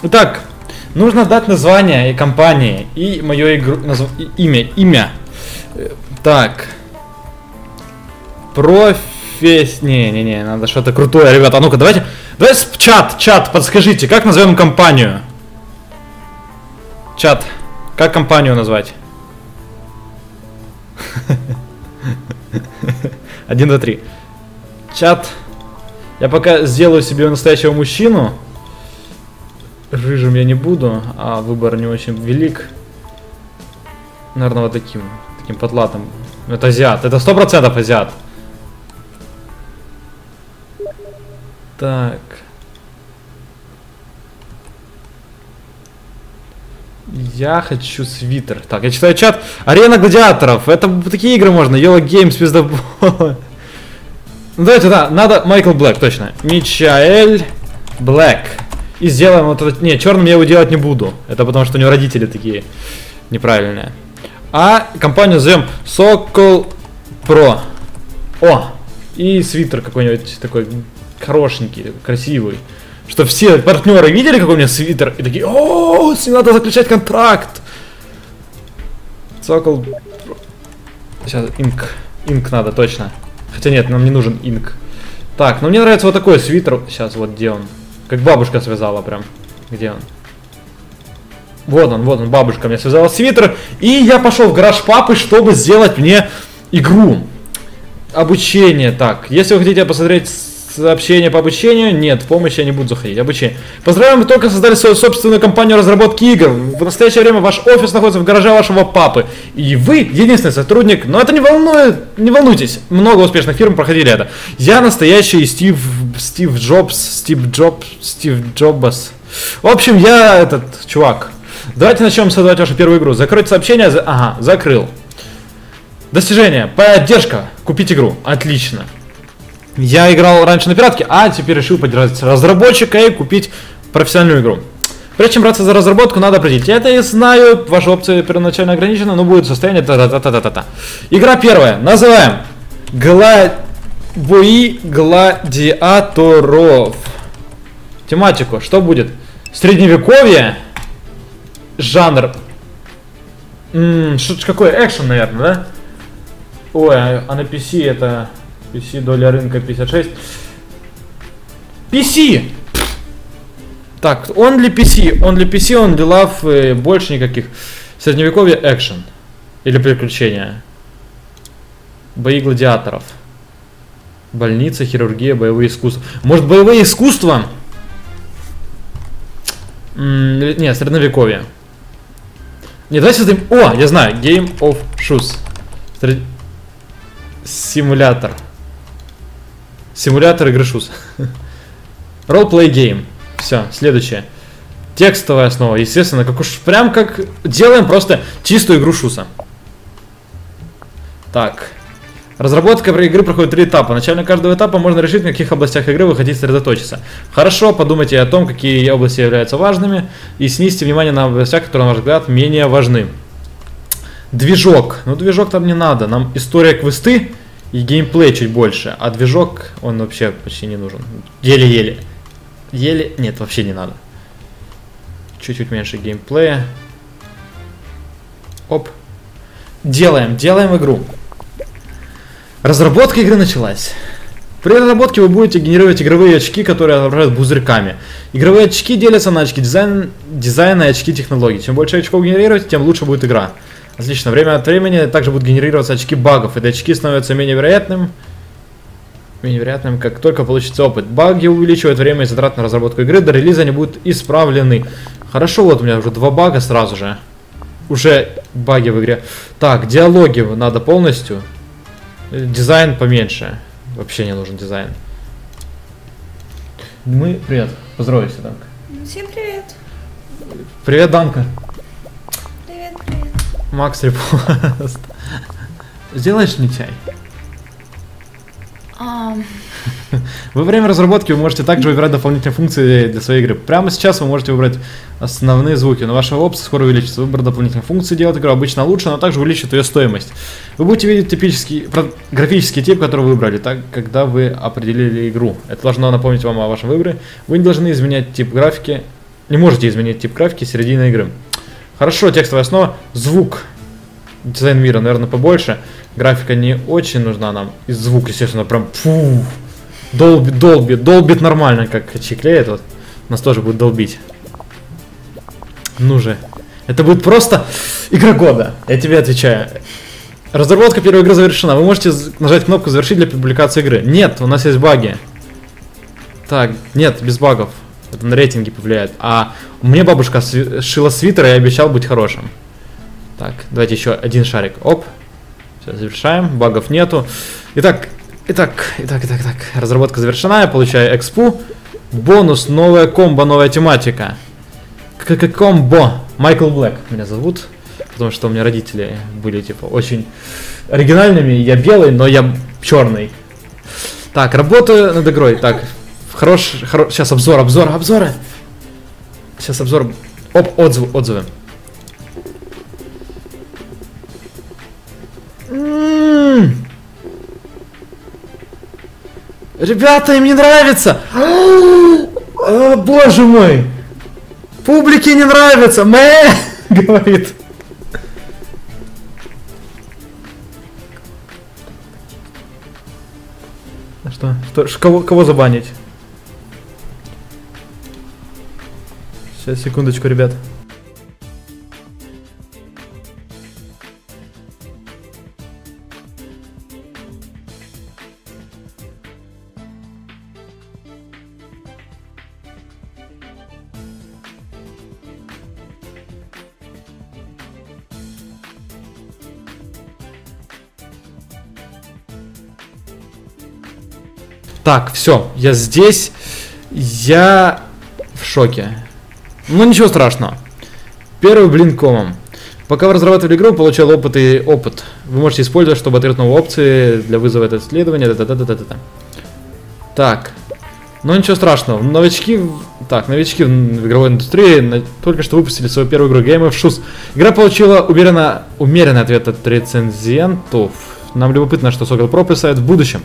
Итак, нужно дать название и компании, и мое имя. Так. Не, надо что-то крутое, ребята. А ну-ка, давайте чат, подскажите, как назовем компанию? Чат, как компанию назвать? 1, 2, 3. Чат. Я пока сделаю себе настоящего мужчину. Рыжим я не буду, а выбор не очень велик. Наверное, вот таким потлатым. Это азиат, это 100% азиат. Так. Я хочу свитер. Так, я читаю чат. Арена гладиаторов. Это такие игры можно. Yellow Games, пиздобол. Ну давайте, да, надо Майкл Блэк, точно. Мичаэль Блэк. И сделаем вот это. Не, черным я его делать не буду. Это потому что у него родители такие неправильные. А компанию назовем Sokol Pro. О! И свитер какой-нибудь такой хорошенький, красивый. Что все партнеры видели, какой у меня свитер, и такие: о, с ним надо заключать контракт. Sokol Pro. Сейчас инк надо, точно. Хотя нет, нам не нужен инк. Так, ну мне нравится вот такой свитер. Сейчас, вот где он. Как бабушка связала прям. Где он? Вот он, бабушка мне связала свитер. И я пошел в гараж папы, чтобы сделать мне игру. Обучение. Так, если вы хотите посмотреть сообщение по обучению, нет, в помощь я не буду заходить. Обучение. Поздравляем, вы только создали свою собственную компанию разработки игр. В настоящее время ваш офис находится в гараже вашего папы. И вы единственный сотрудник. Но это не волнуйтесь. Много успешных фирм проходили это. Я настоящий Стив Джобс. В общем, я этот чувак. Давайте начнем создавать вашу первую игру. Закрыть сообщение. Ага, закрыл. Достижение. Поддержка. Купить игру. Отлично. Я играл раньше на пиратке, а теперь решил поддержать разработчика и купить профессиональную игру. Прежде чем браться за разработку, надо определить. Это я знаю, ваша опция первоначально ограничена, но будет состояние та-та-та-та-та-та. Игра первая. Называем Бои гладиаторов. Тематику. Что будет? Средневековье. Жанр. Что-то какой? Экшен, наверное, да? Ой, а на PC это... PC, доля рынка 56. PC! Так, only PC, only love, больше никаких. Средневековье, экшен. Или приключения. Бои гладиаторов. Больница, хирургия, боевые искусства. Может, боевые искусства? Нет, средневековье. Не, давайте создадим... О, я знаю. Game of Shoes. Симулятор. Симулятор игры Shoes. Roleplay game. Все, следующее. Текстовая основа. Естественно, как уж прям как делаем просто чистую игру Шуса. Так. Разработка игры проходит 3 этапа. В начале каждого этапа можно решить, в каких областях игры вы хотите сосредоточиться. Хорошо, подумайте о том, какие области являются важными, и снизьте внимание на областях, которые, на ваш взгляд, менее важны. Движок. Ну, движок там не надо. Нам история квесты и геймплей чуть больше. А движок, он вообще почти не нужен. Еле-еле. Нет, вообще не надо. Чуть-чуть меньше геймплея. Оп. Делаем игру. Разработка игры началась. При разработке вы будете генерировать игровые очки, которые отображают пузырьками. Игровые очки делятся на очки дизайна и очки технологий. Чем больше очков генерировать, тем лучше будет игра. Отлично. Время от времени также будут генерироваться очки багов. Эти очки становятся менее вероятным, как только получится опыт. Баги увеличивают время и затрат на разработку игры. До релиза они будут исправлены. Хорошо, вот у меня уже 2 бага сразу же. Уже баги в игре. Так, диалоги надо полностью. Дизайн поменьше. Вообще не нужен дизайн. Привет. Поздоровайся, Данка. Всем привет. Привет, Данка. Привет. Макс Репост. Сделаешь мне чай? Во время разработки вы можете также выбирать дополнительные функции для своей игры. Прямо сейчас вы можете выбрать основные звуки, но ваша опция скоро увеличится. Выбор дополнительных функций делает игру обычно лучше, но также увеличит ее стоимость. Вы будете видеть типический графический тип, который вы выбрали, когда вы определили игру. Это должно напомнить вам о вашем выборе. Вы не должны изменять тип графики. не можете изменить тип графики середины игры. Хорошо, текстовая основа. Звук. Дизайн мира, наверное, побольше. Графика не очень нужна нам. И звук, естественно, прям фу. Долбит нормально, как чеклеет. Вот. Нас тоже будет долбить. Ну же. Это будет просто игра года. Я тебе отвечаю. Разработка первой игры завершена. Вы можете нажать кнопку «Завершить» для публикации игры. Нет, у нас есть баги. Так, нет, без багов. Это на рейтинге повлияет. А мне бабушка шила свитер и обещал быть хорошим. Так, давайте еще один шарик. Оп. Все, завершаем. Багов нету. Итак. Разработка завершена. Я получаю экспу. Бонус, новая комбо, новая тематика. Комбо. Майкл Блэк меня зовут. Потому что у меня родители были, типа, очень оригинальными. Я белый, но я черный. Так, работаю над игрой. Так, сейчас обзоры. Сейчас обзор. Оп, отзывы. Ребята, им не нравится. О, боже мой. Публике не нравится. Говорит. Кого забанить? Сейчас, секундочку, ребят. Так, все, я здесь, я в шоке. Ну ничего страшного. Первый блин комом. Пока вы разрабатывали игру, получал опыт. Вы можете использовать, чтобы открыть новые опции для вызова этого исследования. Так, ну ничего страшного. Новички в игровой индустрии только что выпустили свою первую игру Game of Shoes. Игра получила умеренный ответ от рецензентов. Нам любопытно, что Sokol Pro представит в будущем.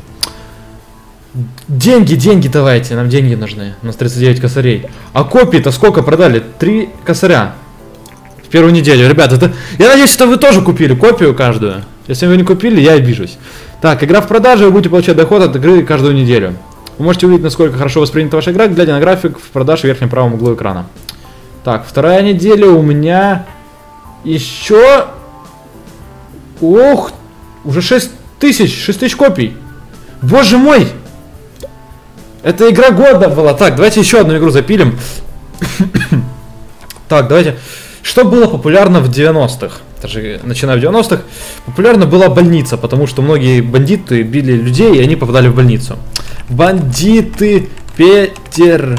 Деньги давайте, нам деньги нужны. У нас 39 косарей. А копии-то сколько продали? 3 косаря. В первую неделю. Ребята, я надеюсь, что вы тоже купили копию каждую. Если вы не купили, я обижусь. Так, игра в продаже, вы будете получать доход от игры каждую неделю. Вы можете увидеть, насколько хорошо воспринята ваша игра, глядя на график в продаже в верхнем правом углу экрана. Так, вторая неделя у меня еще... Ох, уже 6 тысяч копий. Боже мой! Это игра года была. Так, давайте еще одну игру запилим. Так, давайте. Что было популярно в 90-х? Даже начиная в 90-х, популярна была больница, потому что многие бандиты били людей, и они попадали в больницу. Бандиты Петербурга.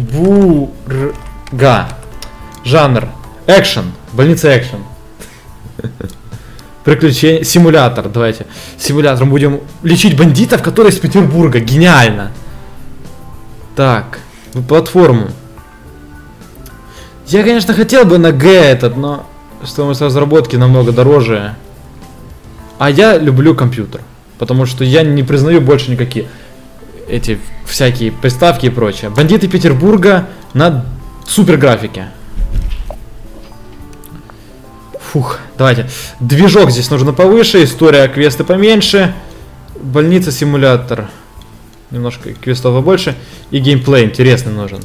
Жанр. Экшен. Больница экшен. Приключения. Симулятор. Давайте. Симулятором будем лечить бандитов, которые из Петербурга. Гениально. Так. Платформу. Я, конечно, хотел бы на Г этот, но стоимость разработки намного дороже. А я люблю компьютер. Потому что я не признаю больше никакие эти всякие приставки и прочее. Бандиты Петербурга на супер графике. Фух, давайте. Движок здесь нужно повыше, история, квесты поменьше. Больница, симулятор. Немножко квестов побольше. И геймплей интересный нужен.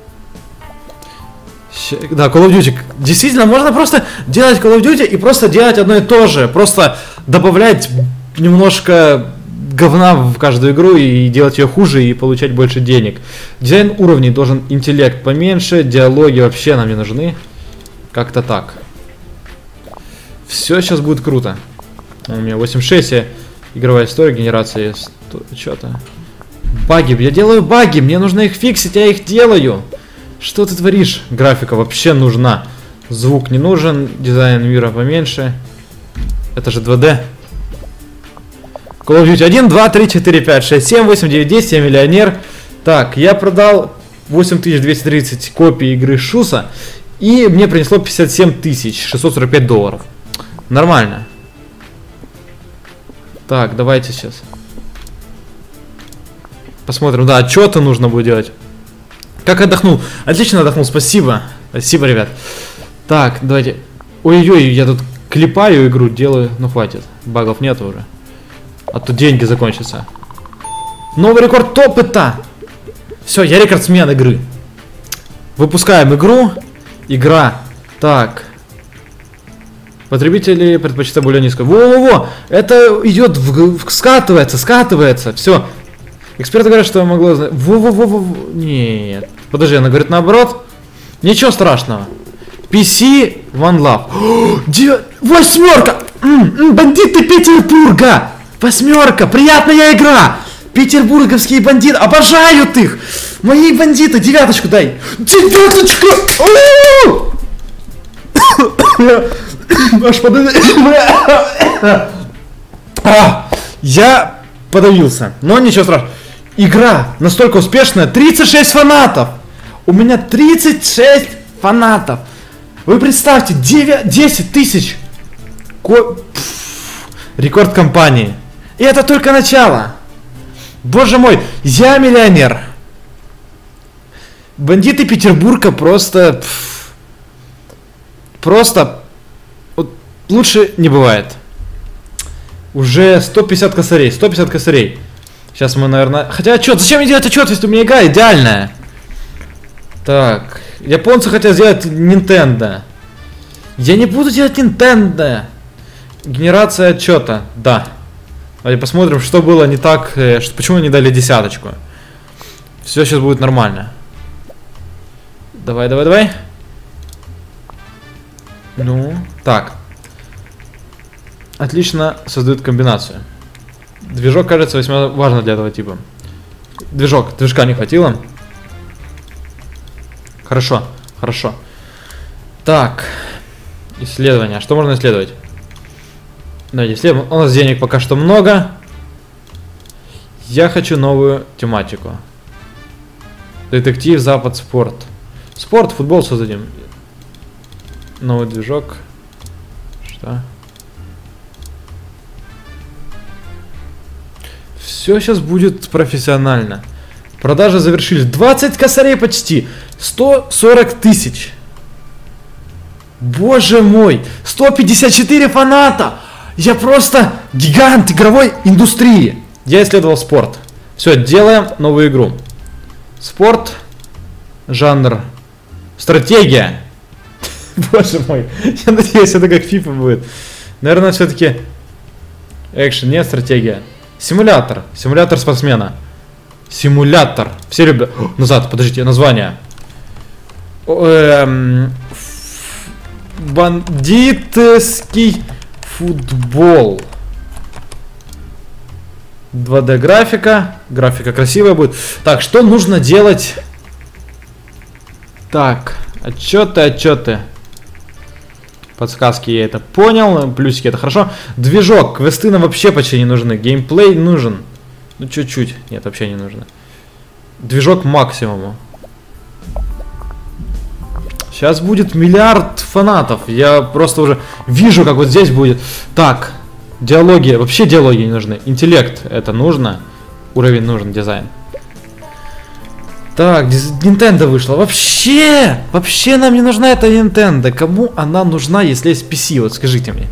Да, Call of Duty. Действительно, можно просто делать Call of Duty и просто делать одно и то же. Просто добавлять немножко говна в каждую игру и делать ее хуже и получать больше денег. Дизайн уровней должен интеллект поменьше, диалоги вообще нам не нужны. Как-то так. Все сейчас будет круто. У меня 8.6, игровая история, генерация что-то. Баги, я делаю баги, мне нужно их фиксить, я их делаю. Что ты творишь? Графика вообще нужна. Звук не нужен, дизайн мира поменьше. Это же 2D. Call of Duty 1, 2, 3, 4, 5, 6, 7, 8, 9, 10, я миллионер. Так, я продал 8230 копий игры Шуса. И мне принесло 57 645 долларов. Нормально. Так, давайте сейчас посмотрим. Да, отчеты нужно будет делать. Как отдохнул? Отлично отдохнул, спасибо. Спасибо, ребят. Так, давайте. Ой-ой-ой, я тут клепаю игру, делаю. Ну хватит, багов нет уже. А то деньги закончатся. Новый рекорд опыта. Все, я рекордсмен игры. Выпускаем игру. Игра. Так. Потребители предпочитают более низкую. Во-во-во! Это идет скатывается. Все. Эксперты говорят, что я могло знать. Во-во-во-во. Нет. Подожди, она говорит наоборот. Ничего страшного. PC One Love. Восьмерка! Бандиты Петербурга! Восьмерка! Приятная игра! Петербурговские бандиты! Обожают их! Мои бандиты! Девяточку дай! Девяточку! Аж я подавился. Но ничего страшного. Игра настолько успешная. 36 фанатов! У меня 36 фанатов! Вы представьте, 10 тысяч! Рекорд компании. И это только начало. Боже мой, я миллионер. Бандиты Петербурга просто... Просто... Вот, лучше не бывает. Уже 150 косарей. 150 косарей. Сейчас мы, наверное... Хотя отчет. Зачем мне делать отчет, если у меня игра идеальная? Так. Японцы хотят сделать Nintendo. Я не буду делать Nintendo. Генерация отчета. Да. Давайте посмотрим, что было не так. Почему не дали десяточку. Все сейчас будет нормально. Давай. Ну, так. Отлично создают комбинацию. Движок, кажется, весьма важно для этого типа. Движка не хватило. Хорошо. Так. Исследование. Что можно исследовать? Давайте исследуем. У нас денег пока что много. Я хочу новую тематику. Детектив, Запад, спорт. Спорт, футбол создадим. Новый движок. Что? Все сейчас будет профессионально. Продажи завершились. 20 косарей почти. 140 тысяч. Боже мой. 154 фаната. Я просто гигант игровой индустрии. Я исследовал спорт. Все, делаем новую игру. Спорт. Жанр. Стратегия. Боже мой. Я надеюсь, это как FIFA будет. Наверное, все-таки... Экшен, нет, стратегия. Симулятор. Симулятор спортсмена. Симулятор. Все любят... Назад, подождите, название. Бандитский футбол. 2D графика. Графика красивая будет. Так, что нужно делать? Так, отчеты. Подсказки я это понял. Плюсики это хорошо. Движок. Квесты нам вообще почти не нужны. Геймплей нужен. Ну, чуть-чуть. Нет, вообще не нужно. Движок максимуму. Сейчас будет миллиард фанатов. Я просто уже вижу, как вот здесь будет. Так, диалоги. Вообще диалоги не нужны. Интеллект это нужно. Уровень нужен, дизайн. Так, Nintendo вышла. Вообще нам не нужна эта Nintendo. Кому она нужна, если есть PC? Вот скажите мне.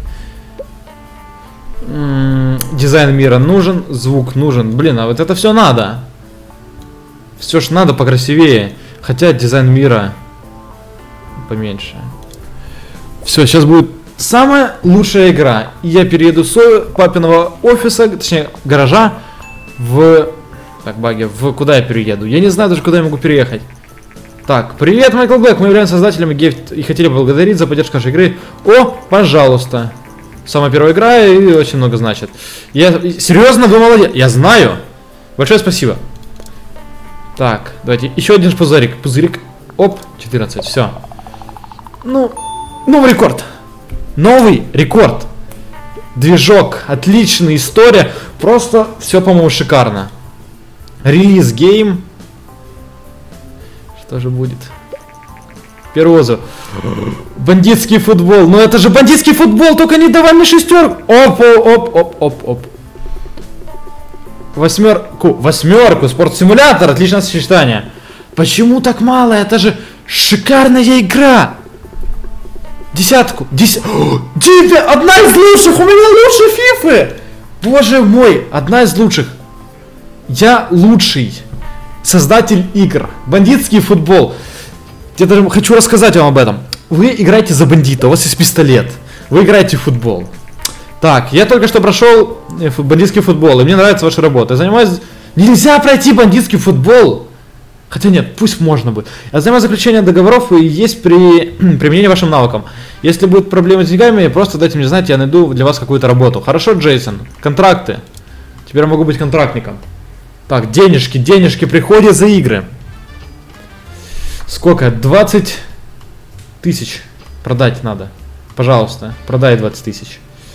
Дизайн мира нужен, звук нужен. Блин, а вот это все надо. Все ж надо покрасивее. Хотя дизайн мира поменьше. Все, сейчас будет самая лучшая игра. И я перееду с папиного офиса, точнее гаража, в... Так, баги, куда я перееду? Я не знаю даже, куда я могу переехать. Так, привет, Майкл Блэк, мы являемся создателями и хотели поблагодарить за поддержку нашей игры. О, пожалуйста. Самая первая игра и очень много значит. Серьезно, вы молодец. Я знаю. Большое спасибо. Так, давайте еще один пузырик. Оп, 14, все. Ну, новый рекорд. Новый рекорд. Движок, отличная история. Просто все, по-моему, шикарно. Релиз гейм. Что же будет? Первый отзыв. Бандитский футбол. Ну это же бандитский футбол, только не давай мне шестерку. Оп. Восьмерку. Спорт-симулятор. Отличное сочетание. Почему так мало? Это же шикарная игра! Десятку! Одна из лучших! У меня лучше фифы! Боже мой! Одна из лучших! Я лучший создатель игр. Бандитский футбол. Я даже хочу рассказать вам об этом. Вы играете за бандита, у вас есть пистолет. Вы играете в футбол. Так, я только что прошел бандитский футбол, и мне нравится ваша работа. Я занимаюсь... Нельзя пройти бандитский футбол! Хотя нет, пусть можно будет. Я занимаюсь заключением договоров и есть при применении вашим навыкам. Если будут проблемы с деньгами, просто дайте мне знать, я найду для вас какую-то работу. Хорошо, Джейсон? Контракты. Теперь я могу быть контрактником. Так, денежки приходят за игры. Сколько? 20 тысяч. Продать надо. Пожалуйста, продай 20 тысяч.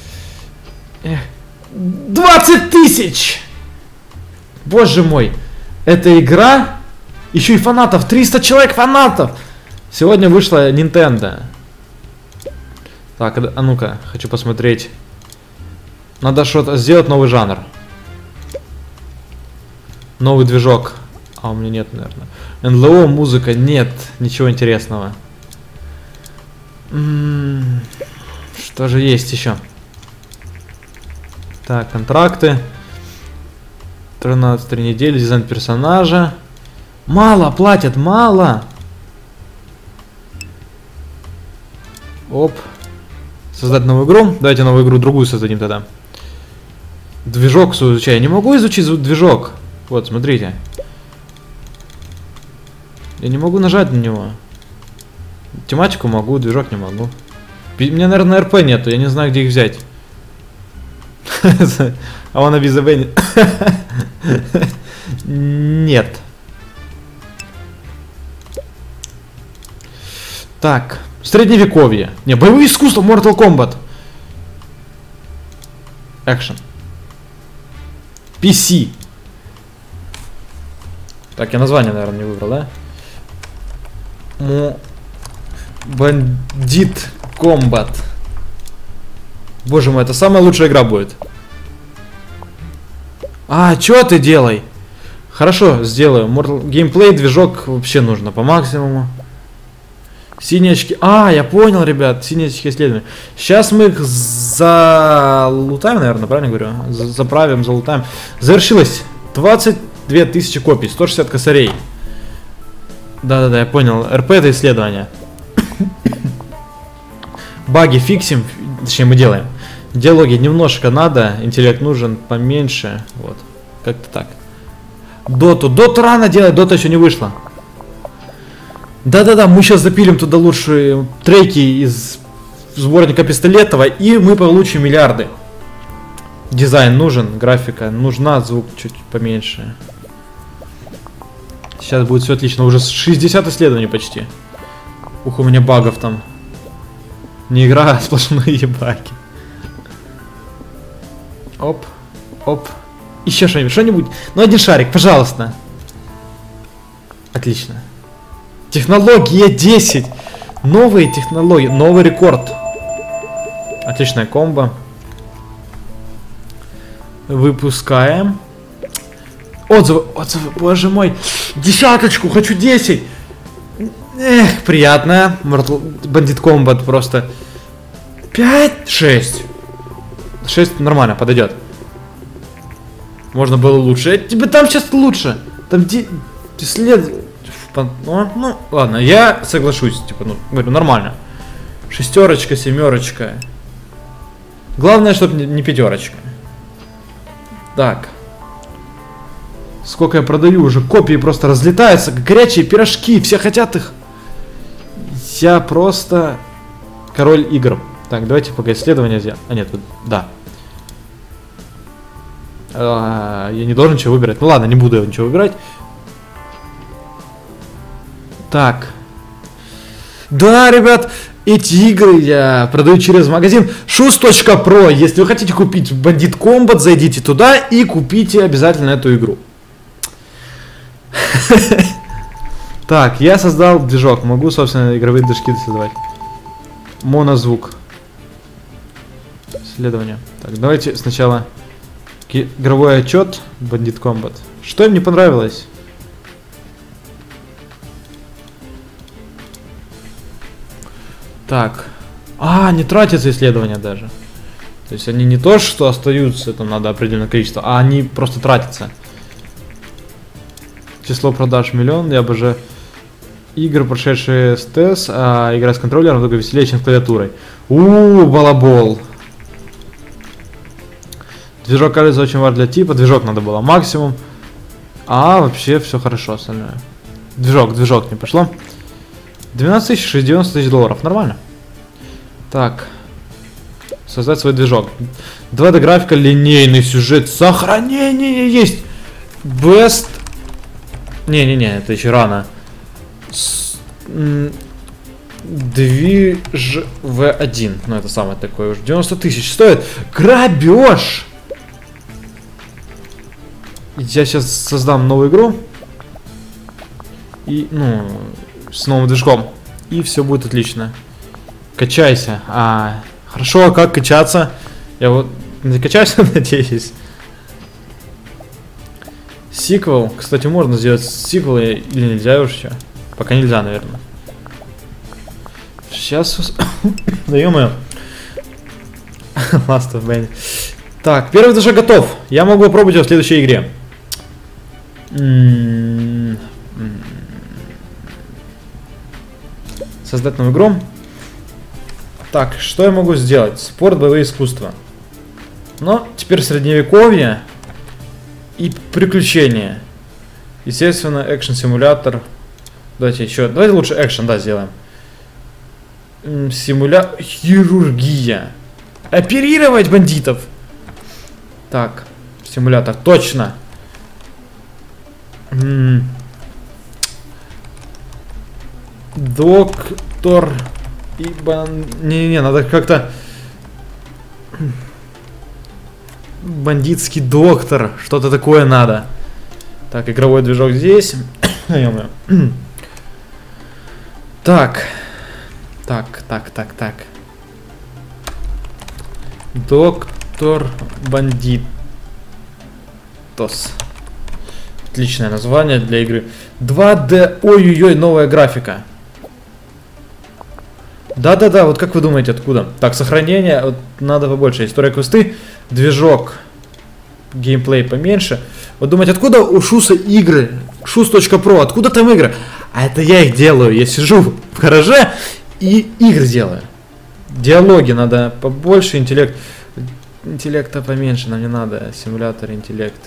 20 тысяч! Боже мой. Эта игра... Еще и фанатов, 300 человек фанатов! Сегодня вышла Nintendo. Так, а ну-ка, хочу посмотреть. Надо что-то сделать, новый жанр. Новый движок. А у меня нет, наверное. НЛО, музыка, нет, ничего интересного. Что же есть еще? Так, контракты. 13 недели, дизайн персонажа. Мало платят, мало. Оп. Создать новую игру. Давайте новую игру другую создадим тогда. Движок изучаю. Не могу изучить движок. Вот, смотрите. Я не могу нажать на него. Тематику могу, движок не могу. У меня, наверное, РП нету. Я не знаю, где их взять. А вон Визавей. Нет. Так, средневековье. Не, боевое искусство, Mortal Kombat. Экшен. PC. Так, я название, наверное, не выбрал, да? Бандит Комбат. Боже мой, это самая лучшая игра будет. А, чё ты делай? Хорошо, сделаю. Геймплей, движок вообще нужно по максимуму. Синие очки. А, я понял, ребят. Синие очки исследования. Сейчас мы их залутаем, наверное, правильно говорю? Заправим, залутаем. Завершилось 22 тысячи копий, 160 косарей. Да-да-да, я понял. РП это исследование. Баги фиксим. Точнее, мы делаем. Диалоги немножко надо. Интеллект нужен поменьше. Вот. Как-то так. Доту рано делать, дота еще не вышла. Да-да-да, мы сейчас запилим туда лучшие треки из сборника Пистолетова, и мы получим миллиарды. Дизайн нужен, графика нужна, звук чуть поменьше. Сейчас будет все отлично, уже 60 исследований почти. Ух, у меня багов там. Не игра, а сплошные баги. Оп, оп. Еще что-нибудь. Ну, один шарик, пожалуйста. Отлично. Технология 10. Новые технологии. Новый рекорд. Отличная комбо. Выпускаем. Отзывы. Боже мой. Десяточку. Хочу 10. Эх, приятно. Бандит Комбат просто. 5, 6. 6 нормально, подойдет. Можно было лучше. Тебе там сейчас лучше. Там след... Ну, ладно, я соглашусь. Типа, ну, говорю, нормально. 6, 7. Главное, чтобы не 5. Так. Сколько я продаю уже. Копии просто разлетаются. Горячие пирожки. Все хотят их. Я просто король игр. Так, давайте пока исследование сделаем. А нет, да. Я не должен ничего выбирать. Ну ладно, не буду я ничего выбирать. Так. Да, ребят, эти игры я продаю через магазин shoes.pro. Если вы хотите купить Бандит Комбат, зайдите туда и купите обязательно эту игру. Так, я создал движок. Могу, собственно, игровые движки создавать. Монозвук. Исследование. Так, давайте сначала игровой отчет Бандит Комбат. Что им не понравилось? Так. А, не тратятся исследования даже. То есть они не то, что остаются, там надо определенное количество, а они просто тратятся. Число продаж 1 миллион, я обожаю игры, прошедшие с ТС, а игра с контроллером только веселее, чем с клавиатурой. Балабол. Движок, кажется, очень важен для типа, движок надо было максимум. А вообще все хорошо остальное. Движок не пошло. 12 тысяч, 90 тысяч долларов, нормально. Так. Создать свой движок. 2D графика, линейный сюжет, сохранение есть. Best. Не, это еще рано. Движ V1. Ну, это самое такое уж. 90 тысяч стоит. Грабеж! Я сейчас создам новую игру. И, с новым движком. И все будет отлично. Качайся. Хорошо, а как качаться? Я вот не качаюсь, надеюсь. Сиквел. Кстати, можно сделать сиквел или нельзя уже еще? Пока нельзя, наверное. Сейчас... Да ё-моё. Last of Band. Так, первый движок готов. Я могу попробовать его в следующей игре. Создать новую игру. Так, что я могу сделать? Спорт, боевые искусства. Но теперь средневековье и приключения. Естественно, экшен-симулятор. Давайте лучше экшен, да, сделаем. Хирургия. Оперировать бандитов. Так, симулятор, точно. Доктор... Не, надо как-то... Бандитский доктор. Что-то такое надо. Так, игровой движок здесь. Так. Доктор Бандитос. Отличное название для игры. 2D. Ой-ой-ой, новая графика. Да, вот как вы думаете, откуда? Так, сохранение, вот надо побольше. История, квесты, движок, геймплей поменьше. Вот думаете, откуда у Шуса игры? Shus.pro, откуда там игры? А это я их делаю, я сижу в гараже и игры делаю. Диалоги надо побольше, интеллекта поменьше, нам не надо, симулятор, интеллект.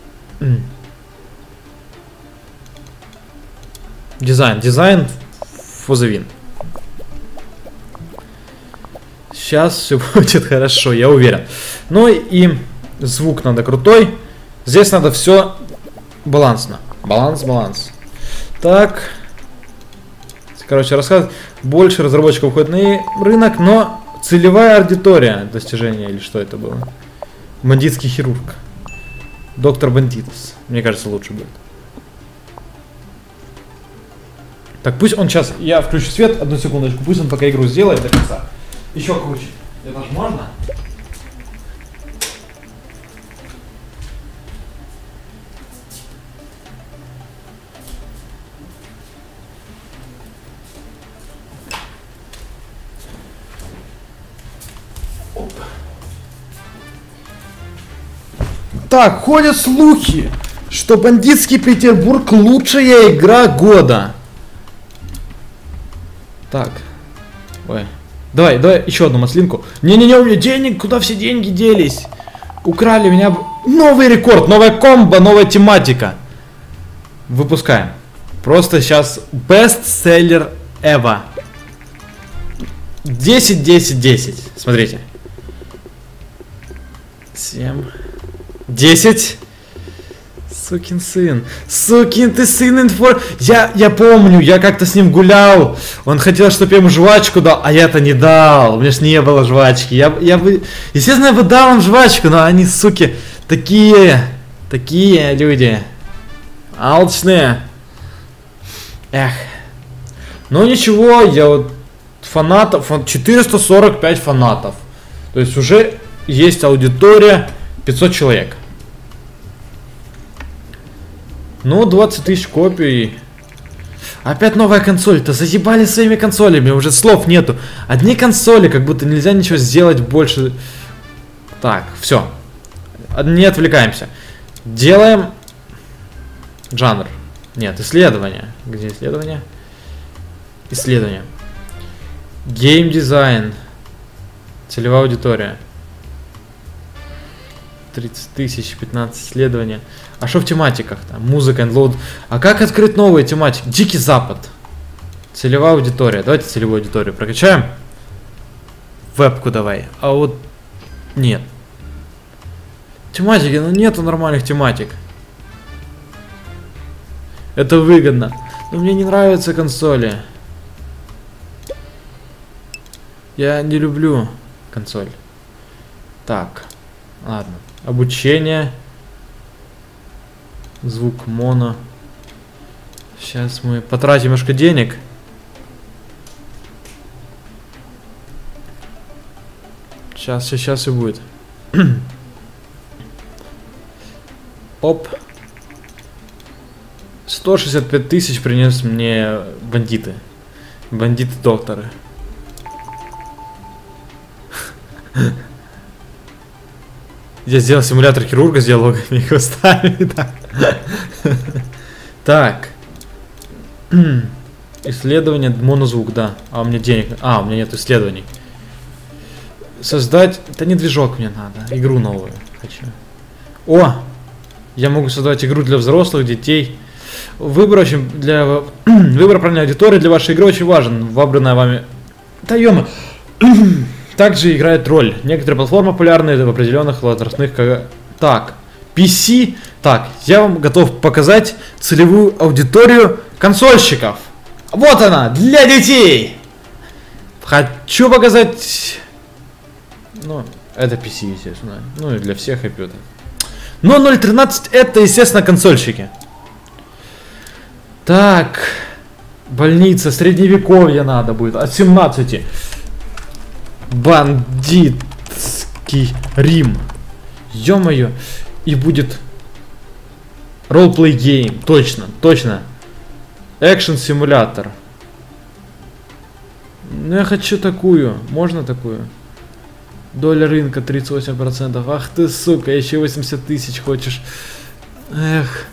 Дизайн фозовин. Сейчас все будет хорошо, я уверен. Ну и звук надо крутой. Здесь надо все балансно. Баланс. Так. Короче, рассказ. Больше разработчиков входит на рынок, но целевая аудитория достижения, или что это было? Бандитский хирург. Доктор Бандитос. Мне кажется, лучше будет. Так, пусть он сейчас... Я включу свет, одну секундочку. Пусть он пока игру сделает до конца. Еще круче. Это же можно? Оп. Так, ходят слухи, что Бандитский Петербург лучшая игра года. Так. Ой. Давай, еще одну маслинку. Не-не-не, у меня денег, куда все деньги делись? Украли меня. Новый рекорд, новая комбо, новая тематика. Выпускаем. Просто сейчас бестселлер Эва. 10. Смотрите. 7. 10. Сукин сын. Сукин ты сын инфор... Я помню, я как-то с ним гулял. Он хотел, чтобы я ему жвачку дал, а я-то не дал. У меня ж не было жвачки. Естественно, я бы дал им жвачку, но они, суки, такие люди. Алчные. Эх. Ну ничего, я вот фанатов, 445 фанатов. То есть уже есть аудитория 500 человек. Ну, 20 тысяч копий. Опять новая консоль. Да заебали своими консолями, уже слов нету. Одни консоли, как будто нельзя ничего сделать больше. Так, все. Не отвлекаемся. Делаем жанр. Нет, исследование. Где исследование? Исследование. Геймдизайн. Целевая аудитория. 30 тысяч, 15 исследований. А что в тематиках-то? Музыка, эндлоуд. А как открыть новые тематики? Дикий Запад. Целевая аудитория. Давайте целевую аудиторию прокачаем. Вебку давай. А вот нет. Тематики, ну нету нормальных тематик. Это выгодно. Но мне не нравятся консоли. Я не люблю консоль. Так, ладно. Обучение. Звук моно. Сейчас мы потратим немножко денег. Сейчас и будет. Оп. 165 тысяч принес мне бандиты. Бандиты-докторы. Я сделал симулятор хирурга с диалогами и хвостами. Так. Исследование, монозвук, да. А у меня денег. А, у меня нет исследований. Создать. Это не движок мне надо. Игру новую хочу. О! Я могу создавать игру для взрослых, детей. Выбор очень для. Выбор правильной аудитории для вашей игры очень важен. Выбранная вами. Да ё-моё. Также играет роль. Некоторые платформы популярны в определенных возрастных. Так, PC. Так, я вам готов показать целевую аудиторию консольщиков. Вот она, для детей. Хочу показать. Ну, это PC, естественно. Ну и для всех компьютеров. Но 0.13 это, естественно, консольщики. Так, больница, средневековье надо будет. От 17. Бандитский Рим. Ё-моё. И будет ролплей гейм. Точно, точно. Экшен симулятор. Ну я хочу такую. Можно такую? Доля рынка 38%. Ах ты, сука, еще 80 тысяч хочешь. Эх.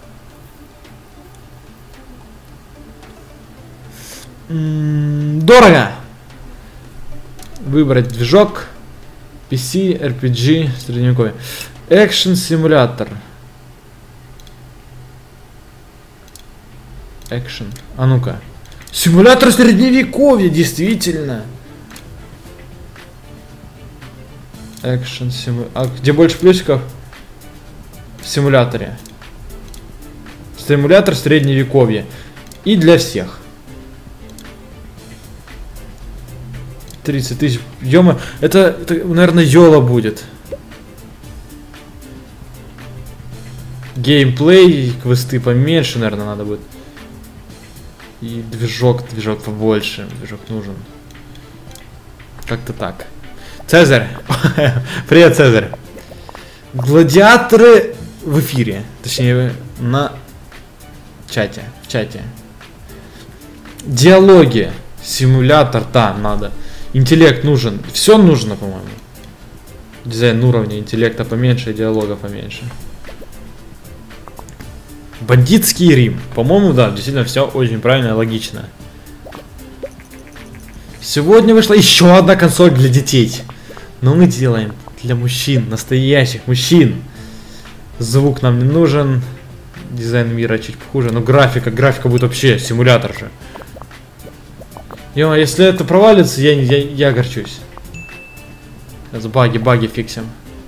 Дорого. Выбрать движок. PC, RPG, средневековье. Экшен симулятор. Экшен. А ну-ка. Симулятор средневековья, действительно. Экшен симулятор. А где больше плюсиков? В симуляторе. Симулятор средневековья. И для всех. 30 тысяч. Ё-моё, это, наверное, Йола будет. Геймплей, квесты поменьше, наверное, надо будет. И движок побольше. Движок нужен. Как-то так. Цезарь. Привет, Цезарь. Гладиаторы в эфире. Точнее, на чате. В чате. Диалоги. Симулятор, да, надо. Интеллект нужен. Все нужно, по-моему. Дизайн уровня, интеллекта поменьше, диалога поменьше. Бандитский Рим. По-моему, да, действительно все очень правильно и логично. Сегодня вышла еще одна консоль для детей. Но мы делаем для мужчин, настоящих мужчин. Звук нам не нужен. Дизайн мира чуть хуже. Но графика будет вообще симулятор же. Если это провалится, я огорчусь. Сейчас баги фиксим.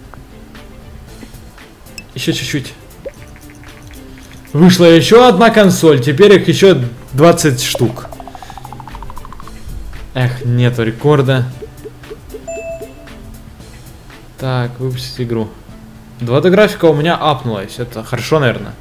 Еще чуть-чуть. Вышла еще одна консоль, теперь их еще 20 штук. Эх, нету рекорда. Так, выпустить игру. 2D графика у меня апнулась. Это хорошо, наверное.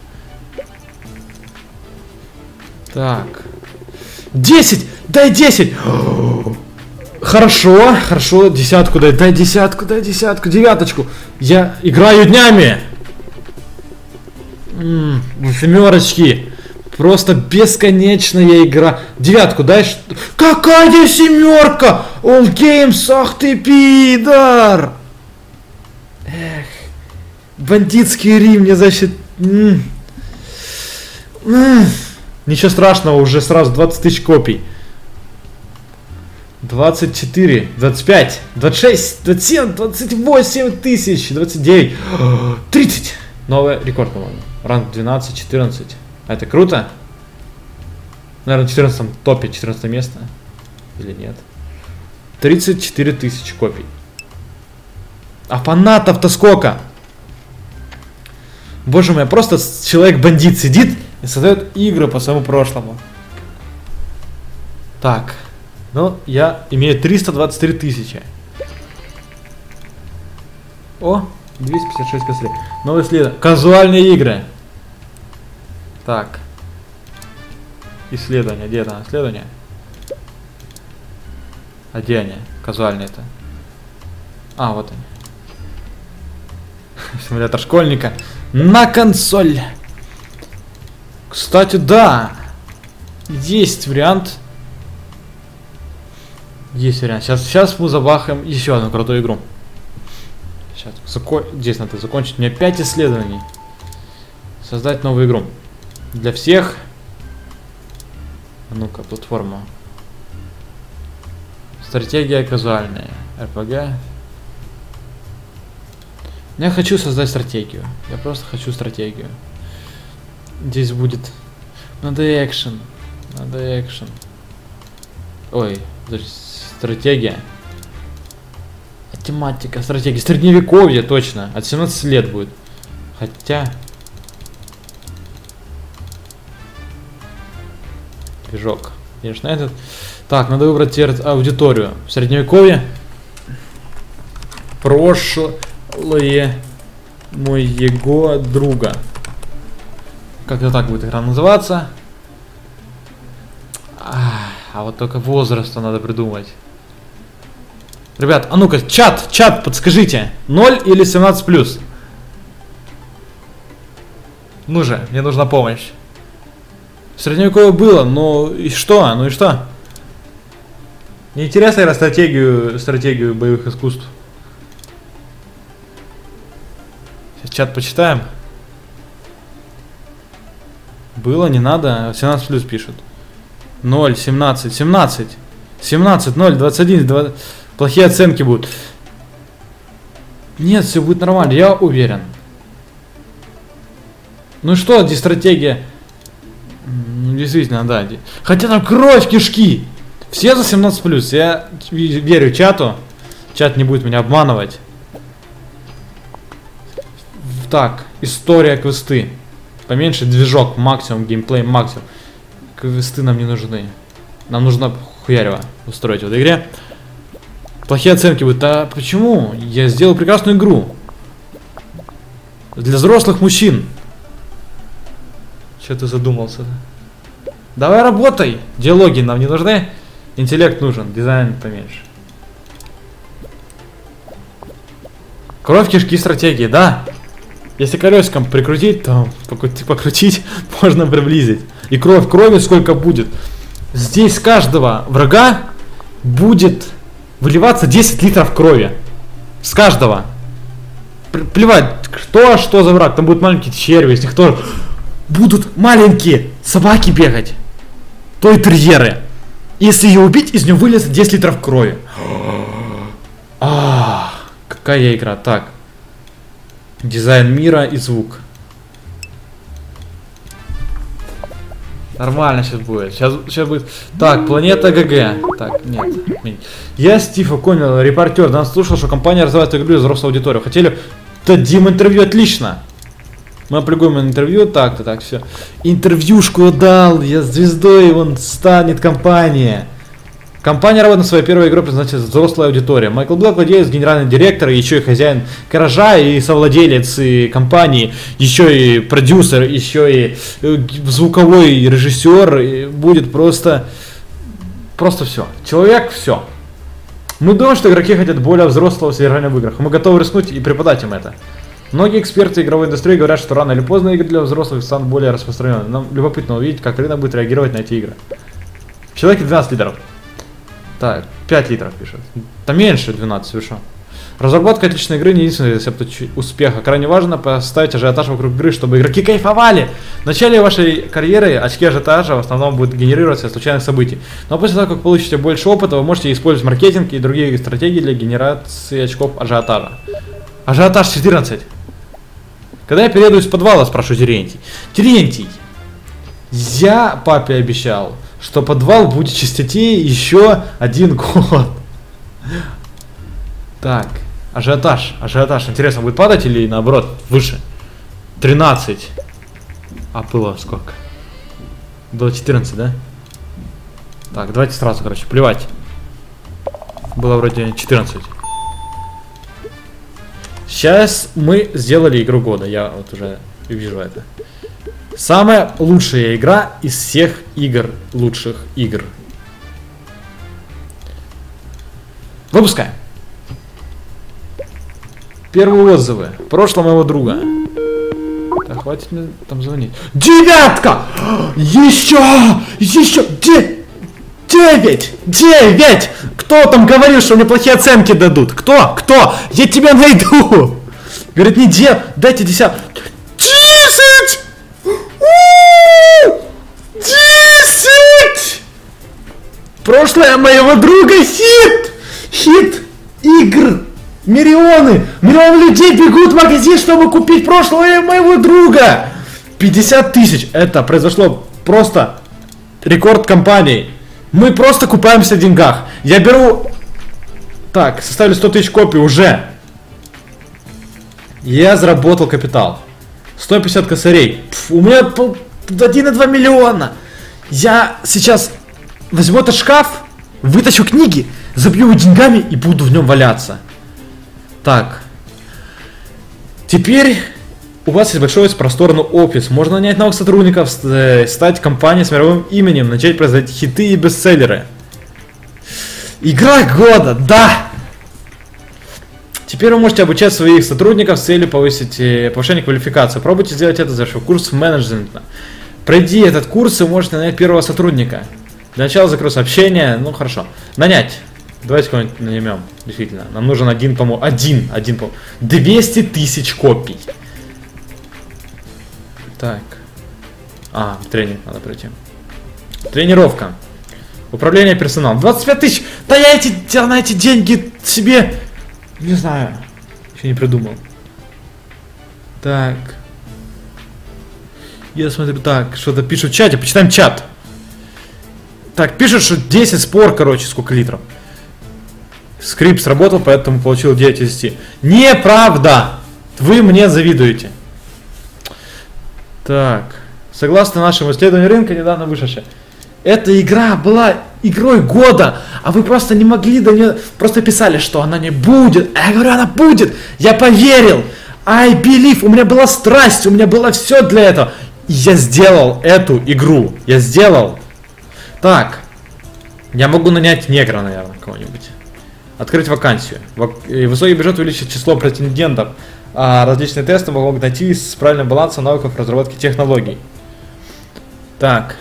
Так. 10! Дай 10! Хорошо, хорошо, десятку дай десятку, девяточку. Я играю днями. Семерочки. Просто бесконечная игра. Девятку дай. Какая семерка? All Games, ах ты пидор! Эх. Бандитский Рим мне защит... Ничего страшного, уже сразу 20 тысяч копий. 24, 25, 26, 27, 28 тысяч, 29, 30. Новый рекорд, по-моему. Ранг 12, 14. Это круто? Наверное, в 14 топе, 14 место. Или нет? 34 тысячи копий. А фанатов-то сколько? Боже мой, просто человек-бандит сидит и создает игры по своему прошлому. Так. Ну, я имею 323 тысячи. О, 256 косарей. Новые исследования. Казуальные игры. Так. Исследования. Где там исследования? А где они? Казуальные-то. А, вот они. Симулятор школьника. На консоль. Кстати, да. Есть вариант. Есть вариант. Сейчас мы забахаем еще одну крутую игру. Сейчас. Здесь надо закончить. У меня 5 исследований. Создать новую игру. Для всех. Ну-ка, платформа. Стратегия казуальная. РПГ. Я хочу создать стратегию. Я просто хочу стратегию. Здесь будет... Надо экшен. Надо экшен. Ой, стратегия. Тематика, стратегия. Средневековье, точно. От 17 лет будет. Хотя... Движок. Конечно, этот. Так, надо выбрать аудиторию. В Средневековье. Прошлое моего друга. Как-то так будет игра называться. А вот только возраста надо придумать. Ребят, а ну-ка, чат, подскажите. 0 или 17+? Ну же, мне нужна помощь. В Средневековье было, но и что? Ну и что? Мне интересно играть стратегию боевых искусств. Сейчас чат почитаем. Было, не надо. 17+ пишут. 0, 17, 17. 17, 0, 21, 20. Плохие оценки будут. Нет, все будет нормально, я уверен. Ну что, здесь стратегия? Действительно, да. Хотя там кровь, кишки. Все за 17+. Я верю чату. Чат не будет меня обманывать. Так, история, квесты. Поменьше движок, максимум, геймплей, максимум. Квесты нам не нужны. Нам нужно хуярево устроить в этой игре. Плохие оценки будут. А почему? Я сделал прекрасную игру. Для взрослых мужчин. Че ты задумался-то? Давай работай. Диалоги нам не нужны. Интеллект нужен. Дизайн поменьше. Кровь, кишки, стратегии, да. Если колесиком прикрутить, то покрутить можно приблизить. И крови сколько будет. Здесь с каждого врага будет выливаться 10 литров крови. С каждого. Плевать, что за враг. Там будут маленькие черви, из них тоже будут маленькие собаки бегать. То и терьеры. Если ее убить, из нее выльется 10 литров крови. Какая игра. Так. Дизайн мира и звук. Нормально сейчас будет. Сейчас будет. Так, планета ГГ. Так, нет. Я Стив О'Коннелл, репортер. Нас слушал, что компания развивает игру для взрослой аудитории. Хотели дадим интервью, отлично. Мы опубликуем интервью. Так, все. Интервьюшку дал. Я звездой, он станет компания. Компания работает на своей первой игре, предназначена взрослая аудитория. Майкл Блэк, владелец, генеральный директор, еще и хозяин гаража, и совладелец и компании, еще и продюсер, еще и звуковой режиссер. И будет просто все. Человек, все. Мы думаем, что игроки хотят более взрослого содержания в играх. Мы готовы рискнуть и преподать им это. Многие эксперты игровой индустрии говорят, что рано или поздно игры для взрослых станут более распространенными. Нам любопытно увидеть, как рынок будет реагировать на эти игры. В человеке 12 литров. Так, 5 литров пишет. Там меньше 12, вы что? Разработка отличной игры не единственный рецепт успеха. Крайне важно поставить ажиотаж вокруг игры, чтобы игроки кайфовали. В начале вашей карьеры очки ажиотажа в основном будут генерироваться из случайных событий. Но после того, как получите больше опыта, вы можете использовать маркетинг и другие стратегии для генерации очков ажиотажа. Ажиотаж 14. Когда я перееду из подвала, спрашиваю Терентий. Терентий, я папе обещал, что подвал будет в чистоте еще 1 год. Так, ажиотаж. Интересно, будет падать или наоборот выше? 13. А было сколько? Было 14, да? Так, давайте сразу, короче, плевать. Было вроде 14. Сейчас мы сделали игру года, я вот уже вижу это. Самая лучшая игра из всех лучших игр. Выпускаем. Первые отзывы. Прошлое моего друга. Так, хватит мне там звонить. 9! Еще! 9! Кто там говорил, что мне плохие оценки дадут? Кто? Я тебя найду! Говорит, не 9, дайте 10. 10! 10! Прошлое моего друга хит игр. Миллионы людей бегут в магазин, чтобы купить прошлое моего друга. 50 тысяч. Это произошло просто рекорд компании. Мы просто купаемся в деньгах. Я беру... Так, составили 100 тысяч копий уже. Я заработал капитал. 150 косарей. У меня 1,2 миллиона. Я сейчас возьму этот шкаф, вытащу книги, забью его деньгами и буду в нем валяться. Так. Теперь у вас есть большой просторный офис. Можно нанять новых сотрудников, стать компанией с мировым именем, начать производить хиты и бестселлеры. Игра года, да! Теперь вы можете обучать своих сотрудников с целью повышения квалификации. Пробуйте сделать это, завершив курс менеджмента. Пройди этот курс и можете нанять первого сотрудника. Для начала закрою сообщение. Ну хорошо. Нанять. Давайте кого-нибудь наймем. Действительно. Нам нужен один, по-моему. Один, по-моему. 200 тысяч копий. Так. Тренинг надо пройти. Тренировка. Управление персоналом. 25 тысяч. Да я на эти деньги себе... Не знаю. Еще не придумал. Так. Я смотрю, так, что-то пишут в чате. Почитаем чат. Так, пишут, что 10 спор, короче, сколько литров. Скрипт сработал, поэтому получил 9 из 10. Неправда! Вы мне завидуете. Так. Согласно нашему исследованию рынка, недавно вышедшее. Эта игра была игрой года, а вы просто не могли до нее... Просто писали, что она не будет. А я говорю, она будет. Я поверил. I believe. У меня была страсть, у меня было все для этого. И я сделал эту игру. Я сделал. Так. Я могу нанять негра, наверное, кого-нибудь. Открыть вакансию. Высокий бюджет увеличит число претендентов. А различные тесты могут найти с правильным балансом навыков разработки технологий. Так.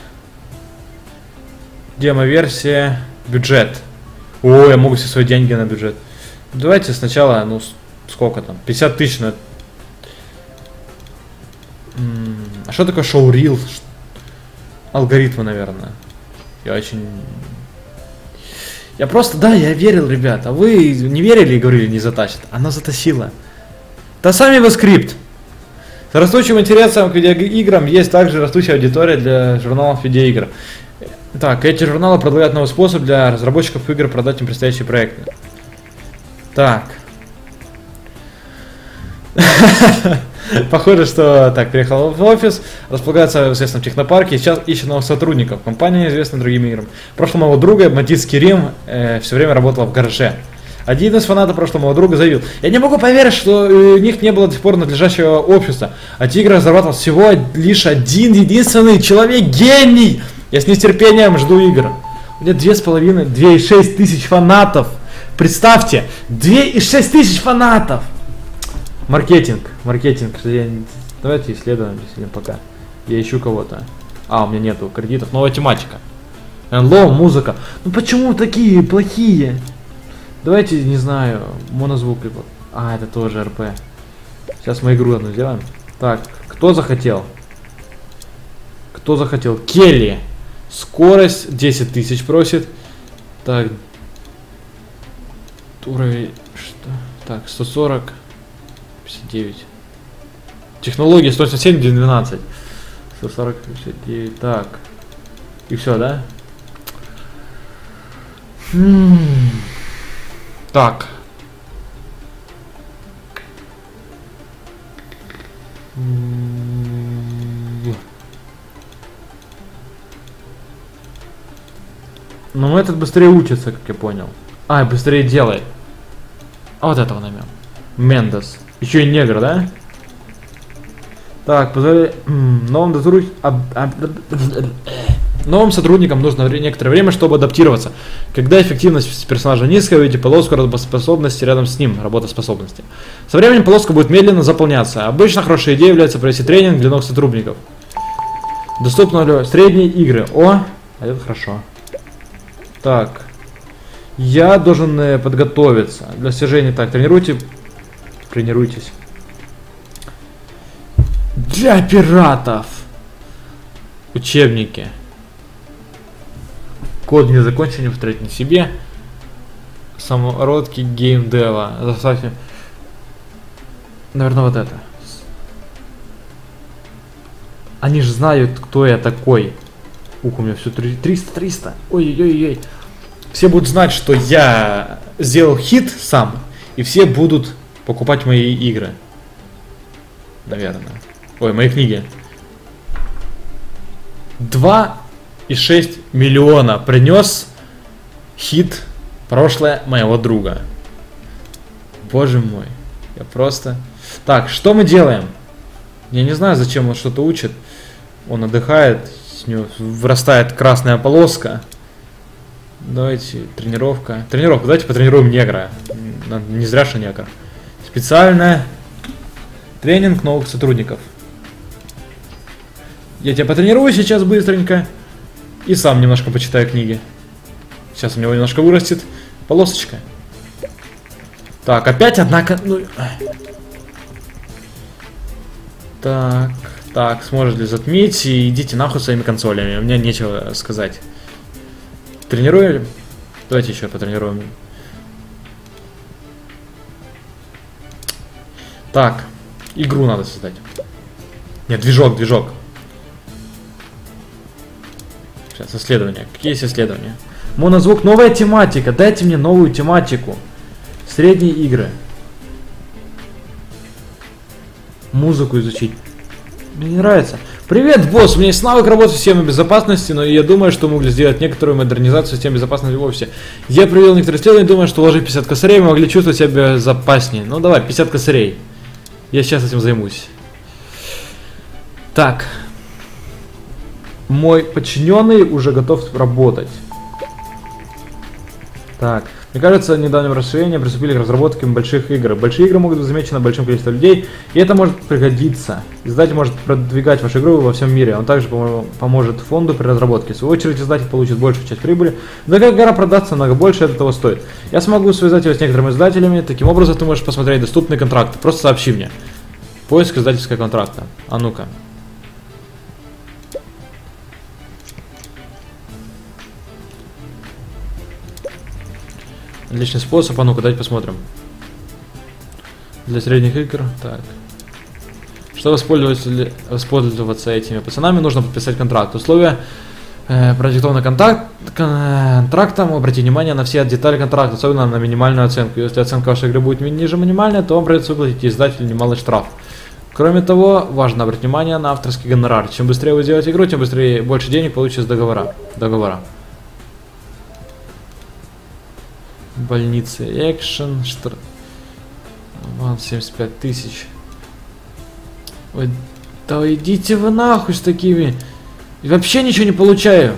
Демо-версия. Бюджет. О, я могу все свои деньги на бюджет. Давайте сначала, ну, сколько там? 50 тысяч на... А что такое шоу-рил? Алгоритмы, наверное. Я просто, да, я верил, ребят. А вы не верили и говорили, не затащит. Она затащила. Да сами вы скрипт. С растущим интересом к видеоиграм есть также растущая аудитория для журналов видеоигр. Так, эти журналы предлагают новый способ для разработчиков игр продать им предстоящие проекты. Так. Похоже, что так, приехал в офис, располагается в известном технопарке, сейчас ищет новых сотрудников. Компания известна другим играм. Прошлого моего друга, Матицкий Рим, все время работал в гараже. Один из фанатов прошлого моего друга заявил: я не могу поверить, что у них не было до сих пор надлежащего общества. А эти игры разрабатывал всего лишь один единственный человек, гений. Я с нетерпением жду игр. У меня 2,6 тысяч фанатов. Представьте, 2,6 тысяч фанатов. Маркетинг. Давайте исследуем действительно пока. Я ищу кого-то. А, у меня нету кредитов. Новая тематика. НЛО, музыка. Ну почему такие плохие? Давайте, не знаю, монозвук. А, это тоже РП. Сейчас мы игру одну сделаем. Так, кто захотел? Кто захотел? Келли. Скорость 10 тысяч просит. Так. Уровень. Что? Так, 140. 59. Технология 167, 12. 140, 59. Так. И все, да? Так. Но этот быстрее учится, как я понял. А, быстрее делает. А вот этого наймем. Мендес. Еще и негр, да? Так, новым сотрудникам нужно некоторое время, чтобы адаптироваться. Когда эффективность персонажа низкая, увидите полоску работоспособности рядом с ним, работоспособности. Со временем полоска будет медленно заполняться. Обычно хорошая идея является провести тренинг для новых сотрудников. Доступно средние игры. О, это хорошо. Так. Я должен подготовиться. Для достижения. Так, тренируйтесь. Для пиратов. Учебники. Код не закончен, не повторять не себе. Самородки геймдева. Заставьте. Наверное, вот это. Они же знают, кто я такой. Ух, у меня все 300. Ой-ой-ой. Все будут знать, что я сделал хит сам. И все будут покупать мои игры. Наверное. Ой, мои книги. 2,6 миллиона принес хит прошлое моего друга. Боже мой. Я просто... Так, что мы делаем? Я не знаю, зачем он что-то учит. Он отдыхает. С него вырастает красная полоска. Давайте, тренировка. Давайте потренируем негра. Не зря, что негр. Специальная. Тренинг новых сотрудников. Я тебя потренирую сейчас быстренько. И сам немножко почитаю книги. Сейчас у него немножко вырастет полосочка. Так, опять однако... Ну... Так, сможет ли затмить? И идите нахуй своими консолями. У меня нечего сказать. Тренируем? Давайте еще потренируем. Так, игру надо создать. Нет, движок. Сейчас, исследования. Какие есть исследования? Монозвук, новая тематика. Дайте мне новую тематику. Средние игры. Музыку изучить. Мне не нравится. Привет, босс! У меня есть навык работы в системе безопасности, но я думаю, что мы могли сделать некоторую модернизацию системы безопасности в офисе. Я провел некоторые исследования, думаю, что вложив 50 косарей, мы могли чувствовать себя безопаснее. Ну давай, 50 косарей. Я сейчас этим займусь. Так. Мой подчиненный уже готов работать. Так. Мне кажется, недавнем расширении приступили к разработке больших игр. Большие игры могут быть замечены большим количеством людей, и это может пригодиться. Издатель может продвигать вашу игру во всем мире. Он также поможет фонду при разработке. В свою очередь, издатель получит большую часть прибыли. Да как игра продаться намного больше, это того стоит. Я смогу связать его с некоторыми издателями. Таким образом, ты можешь посмотреть доступные контракты. Просто сообщи мне. Поиск издательского контракта. А ну-ка. Отличный способ, а ну-ка, давайте посмотрим. Для средних игр, так. Чтобы воспользоваться этими пацанами, нужно подписать контракт. Условия продиктованы контрактом. Обратите внимание на все детали контракта, особенно на минимальную оценку. Если оценка вашей игры будет ниже минимальной, то вам придется выплатить издателю немалый штраф. Кроме того, важно обратить внимание на авторский гонорар. Чем быстрее вы сделаете игру, тем быстрее больше денег получите с договора. Больницы, экшен, что... Вон 75 тысяч. Ой, да идите вы нахуй с такими. И вообще ничего не получаю.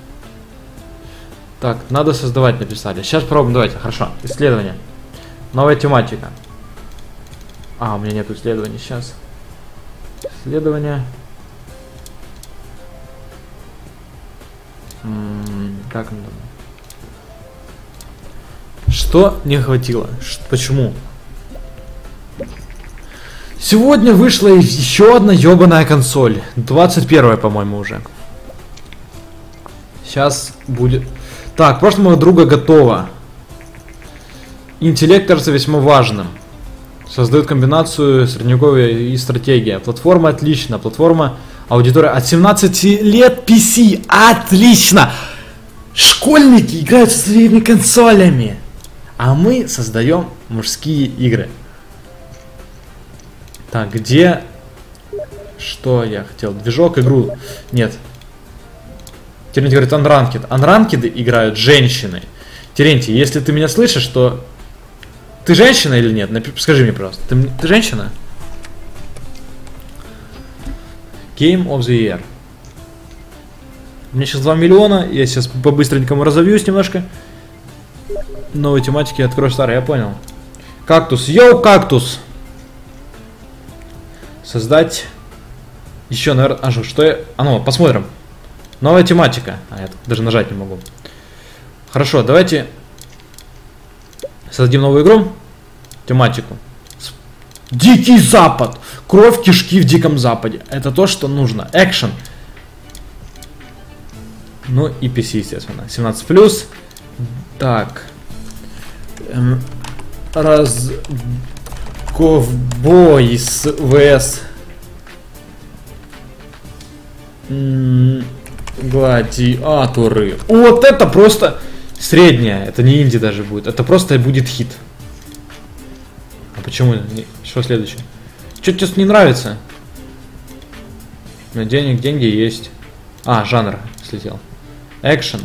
Так, надо создавать, написали. Сейчас пробуем, давайте, хорошо. Исследование. Новая тематика. А, у меня нету исследований сейчас. Исследования. Как он там? Что не хватило? Почему? Сегодня вышла еще одна ебаная консоль. 21-я, по-моему, уже. Сейчас будет... Так, прошлое моего друга готово. Интеллект кажется весьма важным. Создает комбинацию средневековья и стратегия. Платформа отлично. Платформа, аудитория от 17 лет PC. Отлично! Школьники играют со своими консолями. А мы создаем мужские игры. Так, где... Что я хотел? Движок, игру. Нет. Терентий говорит Unranked. Unranked играют женщины. Терентий, если ты меня слышишь, то... Ты женщина или нет? Скажи мне просто. Ты женщина? Game of the Year. У меня сейчас 2 миллиона. Я сейчас по-быстренькому разовьюсь немножко. Новые тематики открою старые, я понял. Кактус. Йоу, кактус! Создать... Еще, наверное... что я... ну, посмотрим. Новая тематика. Я даже нажать не могу. Хорошо, давайте... Создадим новую игру. Тематику. Дикий Запад. Кровь, кишки в Диком Западе. Это то, что нужно. Экшен. Ну и PC, естественно. 17+. Так. Ковбойс vs. Гладиаторы. Вот это просто средняя. Это не инди даже будет. Это просто будет хит. А почему? Что следующее? Что тебе не нравится? Деньги есть. А, жанр слетел. Экшен.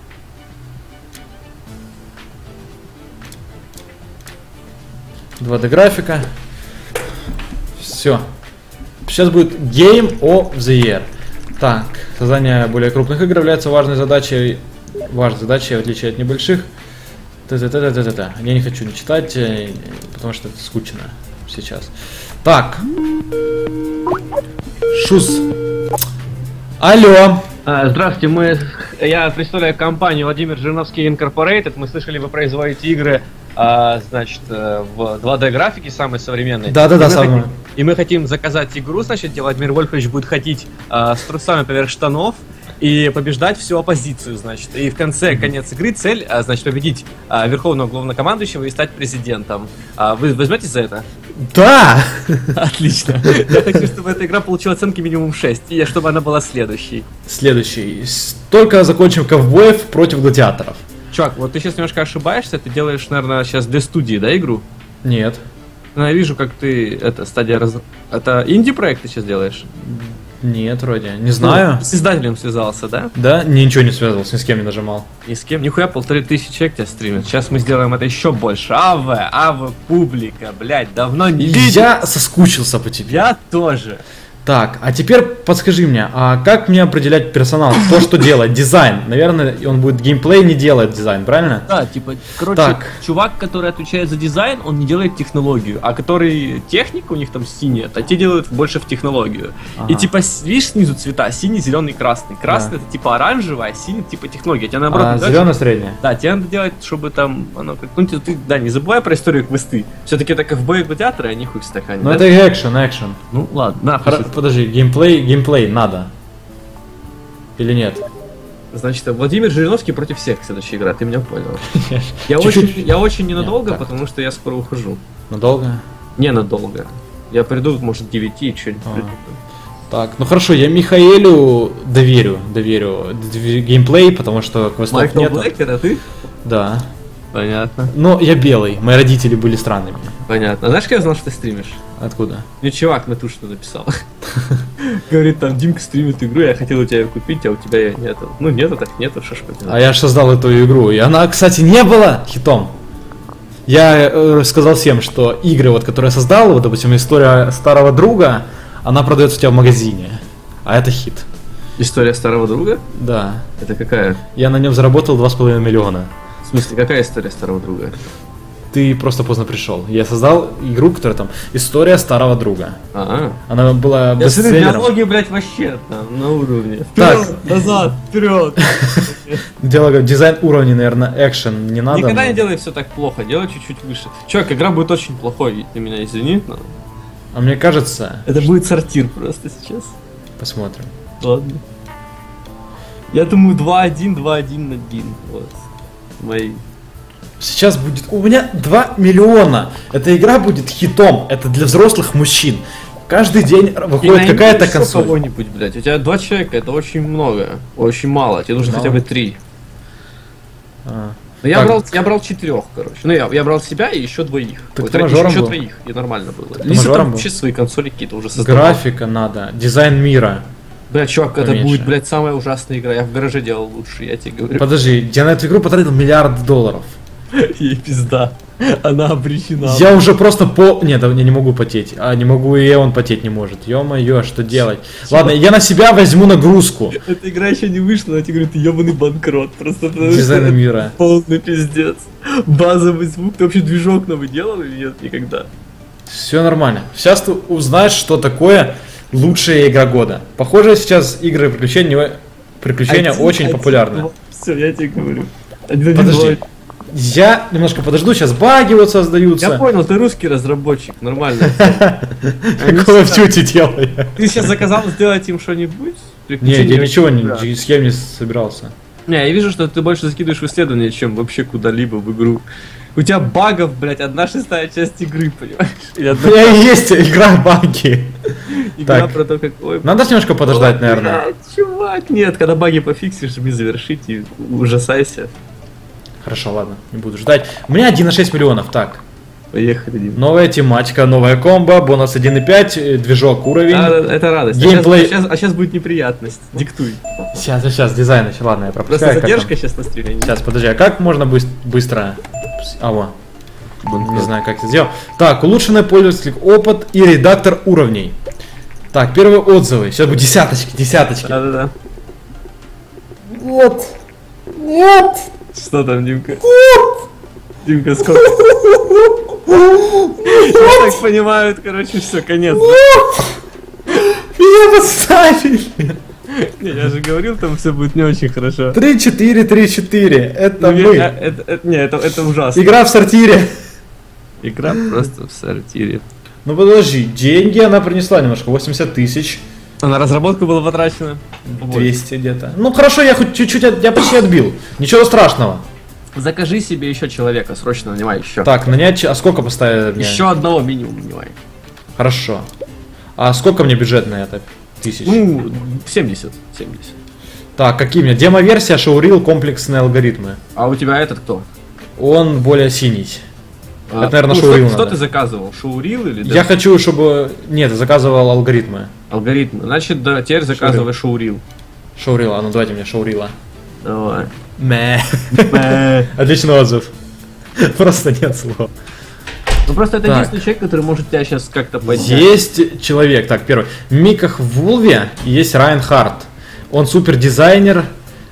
2D графика. Все. Сейчас будет Game of the Year. Так, создание более крупных игр является важной задачей. Важной задачей, в отличие от небольших. Я не хочу не читать, потому что это скучно сейчас. Так. Шус. Алло. Здравствуйте, я представляю компанию Владимир Жириновский Incorporated. Мы слышали, вы производите игры, значит, в 2D графике, самой современной. Да, самая. И мы хотим заказать игру, значит, где Владимир Вольфович будет ходить с трусами поверх штанов и побеждать всю оппозицию, значит. И в конец игры цель, значит, победить верховного главнокомандующего и стать президентом. Вы возьметесь за это? Да! Отлично. Я хочу, чтобы эта игра получила оценки минимум 6, и чтобы она была следующей. Только закончим ковбоев против гладиаторов. Чувак, вот ты сейчас немножко ошибаешься, ты делаешь, наверное, сейчас для студии, да, игру? Нет. Ну, я вижу, как ты, Это инди-проект ты сейчас делаешь? Нет, вроде, не знаю. Ну, с издателем связался, да? Да, ничего не связывался, ни с кем не нажимал. Ни с кем, нихуя, 1500 человек тебя стримят. Сейчас мы сделаем это еще больше. АВ, публика, блядь, давно не видел. Я соскучился по тебе. Я тоже. Так, а теперь подскажи мне, а как мне определять персонал? Кто что делает? Дизайн. Наверное, он будет геймплей, не делает дизайн, правильно? Да, типа, короче, так. Чувак, который отвечает за дизайн, он не делает технологию, а который техник у них там синяя, то те делают больше в технологию. Ага. И типа, видишь снизу цвета, синий, зеленый, красный. Красный это типа оранжевый, а синий типа технология. Тебе наоборот, зеленый средняя? Да, тебе надо делать, чтобы там, оно как, ну ты, да, не забывай про историю квесты. Все-таки это ковбои и гладиаторы, они хуй в стакане. Ну да? это экшен. Ну ладно, Подожди, геймплей надо. Или нет? Значит, Владимир Жириновский против всех следующая игра, ты меня понял. Я очень ненадолго, потому что я скоро ухожу. Надолго? Ненадолго. Я приду, может, к 9 и что-нибудь приду. Так, ну хорошо, я Михаэлю доверю геймплей, потому что квестов Майкл нет. Блэк, это ты? Да. Понятно. Но я белый, мои родители были странными. Понятно. А знаешь, как я знал, что ты стримишь? Откуда? Мне чувак на тушь написал. Говорит, там, Димка стримит игру, я хотел у тебя ее купить, а у тебя ее нету. Ну, нету, так нету, что ж поделать. А я же создал эту игру, и она, кстати, не была хитом. Я сказал всем, что игры, вот, которые я создал, вот, допустим, история старого друга, она продается у тебя в магазине, а это хит. История старого друга? Да. Это какая? Я на нем заработал 2,5 миллиона. В смысле, какая история старого друга? ты просто поздно пришел. Я создал игру, которая там «История старого друга». Ага. Она была Я смотрю, бестселлером. диалоги, блядь, вообще там, на уровне. Так. Вперед, назад, вперед. Диалог, дизайн уровней, наверное, экшен не надо. Никогда но- не делай все так плохо, делай чуть-чуть выше. Чувак, игра будет очень плохой, ты меня извини, но... А мне кажется... Это будет сортир просто сейчас. Посмотрим. Ладно. Я думаю 2-1, 2-1-1. Вот. Мои. Сейчас будет... У меня 2 миллиона. Эта игра будет хитом. Это для взрослых мужчин. Каждый день выходит какая-то консоль. Кого-нибудь, блядь. У тебя 2 человека, это очень много. Очень мало. Тебе нужно Мало? хотя бы 3. А. Но Так. я брал 4, короче. Ну, я брал себя и еще 2. Так ты мажором еще был? 3, и нормально было. Ты Лиса мажором там был? вообще свои консоли какие-то уже создавал. Графика надо. Дизайн мира. Бля, чувак, это Поменьше. будет, блядь, самая ужасная игра. Я в гараже делал лучше, я тебе говорю. Подожди, я на эту игру потратил $1 миллиард. Ей пизда. Она обречена. Я уже просто по... Нет, я не могу потеть. А не могу и он потеть не может. Ё-моё, что делать? Ладно, я на себя возьму нагрузку. Эта игра еще не вышла, я тебе говорю, ты ебаный банкрот. Просто потому Дизайна что мира. полный пиздец. Базовый звук. Ты вообще движок новый делал или нет? Никогда. Все нормально. Сейчас ты узнаешь, что такое лучшая игра года. Похоже, сейчас игры и приключения очень популярны. Все, я тебе говорю. Один, Подожди. два. Я немножко подожду, сейчас баги вот создаются. Я понял, ты русский разработчик, нормально. Какого в тюте делаю? Ты сейчас заказал сделать им что-нибудь? Не, я ничего Да. с кем не собирался. Не, я вижу, что ты больше закидываешь в исследования, чем вообще куда-либо в игру. У тебя багов, блядь, 1/6 часть игры, понимаешь? И У одна меня есть игра баги. игра Так. про то, как... Ой, Надо ж немножко подождать, ой, наверное. блядь, чувак, нет, когда баги пофиксишь, жми завершить и ужасайся. Хорошо, ладно, не буду ждать. У меня 1,6 миллионов, так. Поехали, Дим. Новая тематика, новая комбо, бонус 1,5, движок уровень. Это радость. Геймплей. А сейчас будет неприятность. Диктуй. Сейчас, дизайн еще, ладно, я Просто пропускаю. как там. задержка сейчас на стреляне. Сейчас, подожди, а как можно быстро... А, во. Не знаю, как это сделал. Так, улучшенный пользовательский опыт и редактор уровней. Так, первые отзывы. Сейчас будет десяточки. Да-да-да. Нет. Нет. Что там, Димка? Димка, сколько? Я так понимаю, короче, все, конец. Меня подставили. Не, я же говорил, там все будет не очень хорошо. 3-4, 3-4. Это Ну, мы. это ужасно. Игра в сортире. Игра просто в сортире. Ну подожди, деньги она принесла немножко, 80 тысяч, А на разработку было потрачено? 200 где-то. Ну хорошо, я хоть чуть-чуть, я почти отбил. Ничего страшного. Закажи себе еще человека, срочно нанимай еще. Так, нанять, а сколько поставили мне? Еще одного минимум нанимай. Хорошо. А сколько мне бюджет на это? Тысяч. Ну, 70. Так, какие у меня? Демо-версия, шоурил, комплексные алгоритмы. А у тебя этот кто? Он более синий. А, Это, наверное, ну, шоурил Что надо. ты заказывал? Шоурил или Я хочу, чтобы... Нет, заказывал алгоритмы. алгоритмы? Значит, да, теперь заказывай шоурил. Шоурила, а ну давайте мне шоурила. Давай. Мэ. Отличный отзыв. Просто нет слов. Ну просто это Так. единственный человек, который может тебя сейчас как-то поднять. Есть человек, так, первый. Миках в Вулве есть Райан Харт. Он супер дизайнер,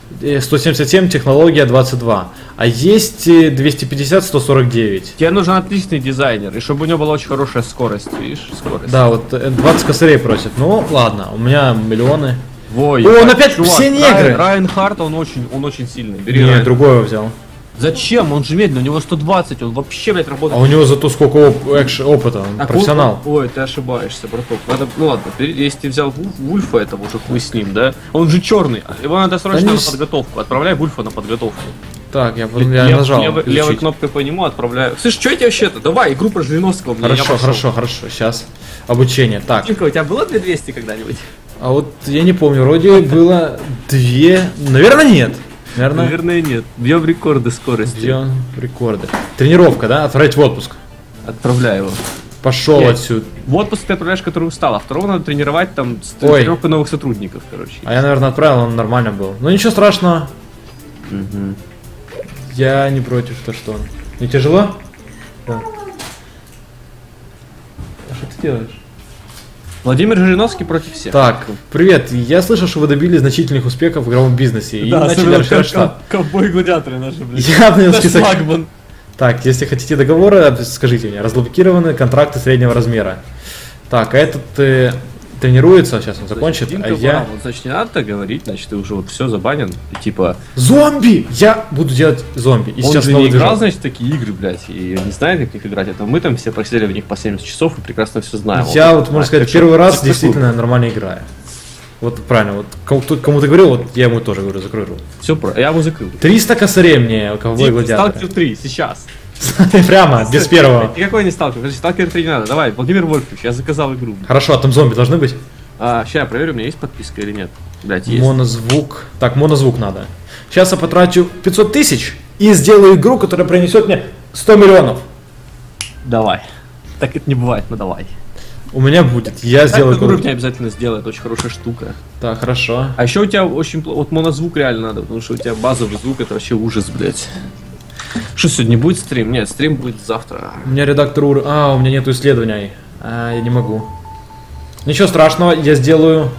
177, технология 22. А есть 250, 149. Тебе нужен отличный дизайнер, и чтобы у него была очень хорошая скорость, видишь, скорость. Да, вот 20 косарей просит. Ну, ладно, у меня миллионы. Ой, О, он ебать, опять чувак, все негры. Райан Харт, он очень сильный. Бери Не, Райан. другого взял. Зачем? Он же медленный, у него 120, он вообще, блядь, А работает. у него зато сколько опыта, он Так, профессионал. Ой, ты ошибаешься, браток. Надо, ну ладно, если ты взял Вульфа этого уже хуй с ним, да? Он же черный. Его надо срочно Да на не с- подготовку. Отправляй Вульфа на подготовку. Так, я нажал. Левой включить. кнопкой по нему отправляю. Слышь, что я тебе вообще-то? Давай, игру про Жириновского мне. Хорошо, сейчас. Обучение. Так, Димка, у тебя было 2200 когда-нибудь? а вот я не помню, вроде было 2. Наверное, нет. Наверное, нет. Бьем рекорды скорости. Где он? Рекорды. Тренировка, да? Отправить в отпуск. Отправляй его. Пошел Нет. отсюда. В отпуск ты отправляешь, который устал, а второго надо тренировать там с Ой. тренировкой новых сотрудников, короче. А я, наверное, отправил, он нормально был. Ну ничего страшного. Мгм. Я не против, что он. Не тяжело? Да. А что ты делаешь? Владимир Жириновский против всех. Так, привет. Я слышал, что вы добились значительных успехов в игровом бизнесе. И начали расширять штат. ковбой-гладиаторы наши, блядь. Я нанял Наш список. флагман. Так, если хотите договора, скажите мне. Разблокированы контракты среднего размера. Так, а этот тренируется, сейчас он закончит, Димка, а я... вот, значит, не надо так говорить, значит, ты уже вот все забанен. И, типа, Зомби! Я буду делать зомби. И он сейчас же новый не играл, движок. значит, в такие игры, блядь, и не знает, как их играть. Это мы там все просидели в них по 70 часов и прекрасно все знаем. Я вот, можно сказать, первый раз что действительно нормально играю. Вот правильно, вот кому-то говорил, вот я ему тоже говорю, закрой рот. Все, я его закрыл. 300 косарей мне, ковбой гладиатор. Сталкер 3, сейчас. Прямо, без первого. Никакой не сталкер, подожди, сталкер 3 не надо. Давай, Владимир Вольфович, я заказал игру. Хорошо, а там зомби должны быть? Сейчас я проверю, у меня есть подписка или нет. Блять, есть. Монозвук. Так, монозвук надо. Сейчас я потрачу 500 тысяч и сделаю игру, которая принесет мне 100 миллионов. Давай. Так это не бывает, но давай. У меня будет, я сделаю Так, игру. уровень обязательно сделай, это очень хорошая штука. Так, хорошо. А еще у тебя очень вот монозвук реально надо, потому что у тебя базовый звук это вообще ужас, блять. Что сегодня будет стрим? Нет, стрим будет завтра. У меня редактор у меня нету исследований. Я не могу. Ничего страшного, я сделаю.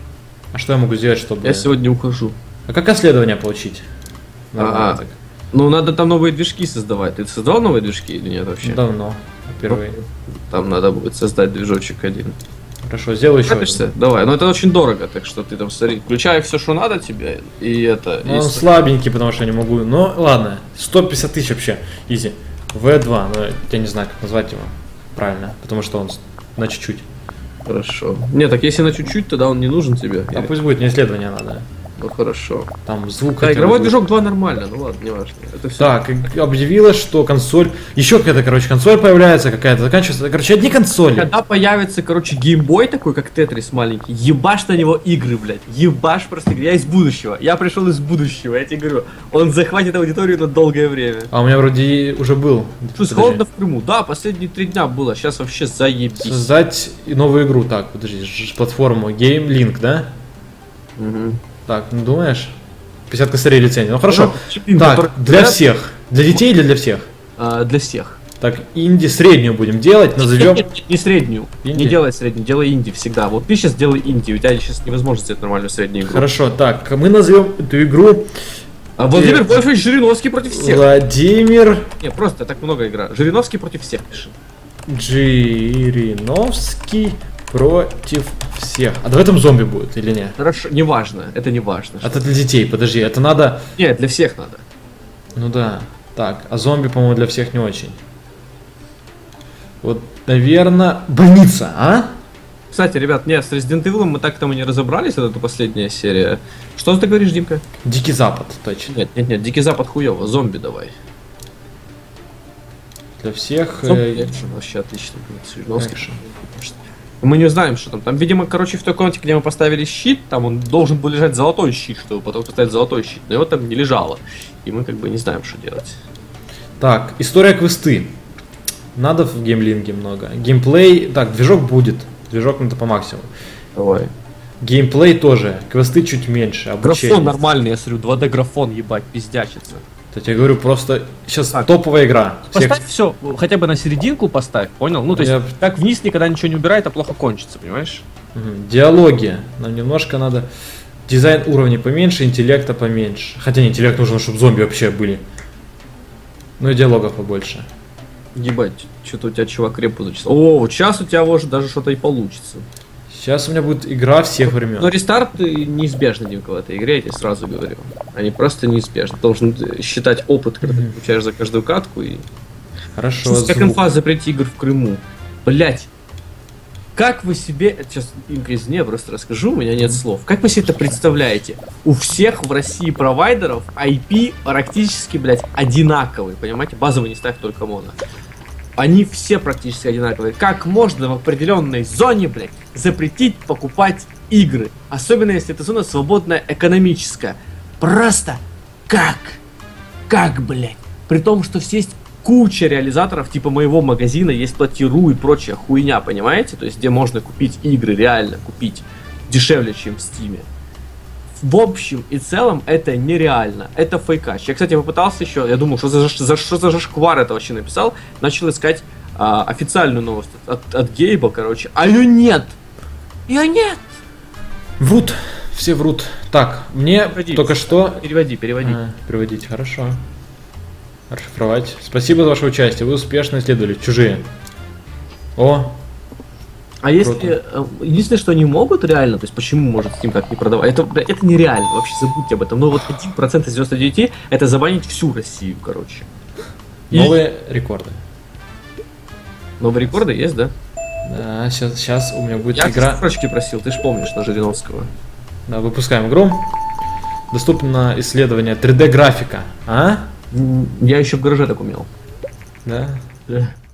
А что я могу сделать, чтобы... Я сегодня ухожу. А как исследование получить? Нормально так. Ну надо там новые движки создавать. Ты создавал новые движки или нет вообще? Давно. Впервые. Там надо будет создать движочек один. Хорошо, сделаю еще Копишься? один. Давай, но это очень дорого, так что ты там смотри, включай все, что надо тебе, и это... Ну, он если- слабенький, потому что я не могу. Ну, ладно. 150 тысяч вообще. Изи. V2, но я не знаю, как назвать его правильно, потому что он на чуть-чуть. Хорошо. Не, так если на чуть-чуть, тогда он не нужен тебе. А пусть будет, не исследование надо. Ну хорошо. Там звук. Да, хотя бы игровой будет. движок 2 нормально, ну ладно, не важно. Это все. Так, объявила, что консоль... Еще какая-то, короче, консоль появляется, какая-то заканчивается. Короче, одни консоли. Когда появится, короче, геймбой такой, как Тетрис маленький, ебашь на него игры, блядь. Ебашь просто. Я из будущего. Я пришел из будущего, я тебе говорю. Он захватит аудиторию на долгое время. А у меня вроде уже был. Что, холодно в Крыму? Да, последние 3 дня было. Сейчас вообще заебись. Создать новую игру. Так, подожди, платформу Game Link, да? Мгм. Так, ну думаешь? 50 косарей лицензии. Ну хорошо. Чипин, Так, который- для всех. Для детей или для всех? Для всех. Так, инди среднюю будем делать, назовем... Нет, не среднюю. Инди? Не делай среднюю, делай инди всегда. Вот ты сейчас делай инди, у тебя сейчас невозможно сделать нормальную среднюю игру. Хорошо, так, мы назовем эту игру Владимир Вольфович Жириновский против всех. Владимир Не, просто так много игра. Жириновский против всех пиши. Жириновский против всех. А давай там зомби будет или нет? Хорошо, неважно, это не важно. Это для детей, подожди, это надо... Нет, для всех надо. Ну да. Так, а зомби, по-моему, для всех не очень. Вот, наверное, больница, а? Кстати, ребят, нет, с Resident Evil мы так там и не разобрались, это последняя серия. Что ты говоришь, Димка? Дикий Запад, точно. Нет, Дикий Запад хуёво, зомби давай. Для всех... Зомби экшен вообще отлично будет, Жириновский. экшен. Мы не знаем, что там. Там, видимо, короче, в той комнате, где мы поставили щит, там он должен был лежать золотой щит, чтобы потом поставить золотой щит. Но его там не лежало. И мы как бы не знаем, что делать. Так, история квесты. Надо в геймлинге много. Геймплей... Так, движок будет. Движок надо по максимуму. Давай. Геймплей тоже. Квесты чуть меньше. Обучение. Графон нормальный, я смотрю, 2D графон, ебать, пиздячится. Я тебе говорю, просто сейчас Так. топовая игра. Всех- Поставь все, хотя бы на серединку поставь, понял? Ну, то есть, Я- как вниз никогда ничего не убирает, а плохо кончится, понимаешь? Мгм. Диалоги. Нам немножко надо... Дизайн уровней поменьше, интеллекта поменьше. Хотя не, интеллект нужен, чтобы зомби вообще были. Ну и диалогов побольше. Ебать, что-то у тебя чувак репу зачесал. О, вот сейчас у тебя может даже что-то и получится. Сейчас у меня будет игра всех времен. Но рестарт неизбежный, Димка, в этой игре, я тебе сразу говорю. Они просто неизбежны. Ты должен считать опыт, когда ты получаешь за каждую катку и... Хорошо, Что как звук. инфа запрети игр в Крыму? Блять. Как вы себе... Сейчас, Димка, извини, я просто расскажу, у меня нет слов. Как вы себе это представляете? У всех в России провайдеров IP практически, блядь, одинаковые. Понимаете? Базовый не ставь только моно. Они все практически одинаковые. Как можно в определенной зоне, блядь, запретить покупать игры? Особенно если эта зона свободная экономическая. Просто как? Как, блядь? При том, что все есть куча реализаторов, типа моего магазина, есть Платиру и прочая хуйня, понимаете? То есть, где можно купить игры, реально купить дешевле, чем в Стиме. В общем и целом, это нереально. Это фейкач. Я, кстати, попытался еще, я думал, что что за зашквар это вообще написал. Начал искать официальную новость от Гейба, короче. А ее нет! Ее нет! Врут. Все врут. Так, мне Переводи. только что... Переводи. Переводить, хорошо. Расшифровать. Спасибо за ваше участие. Вы успешно исследовали. Чужие. О, А если... Единственное, что они могут реально, то есть почему может Steam как не продавать, это нереально, вообще забудьте об этом. Но вот 1% из 99 это забанить всю Россию, короче. новые рекорды. Новые рекорды есть, да? Да, сейчас у меня будет Я игра. строчки просил, ты ж помнишь, на Жириновского. Да, выпускаем игру. Доступно исследование 3D графика. А? Я еще в гараже так умел. Да. Да.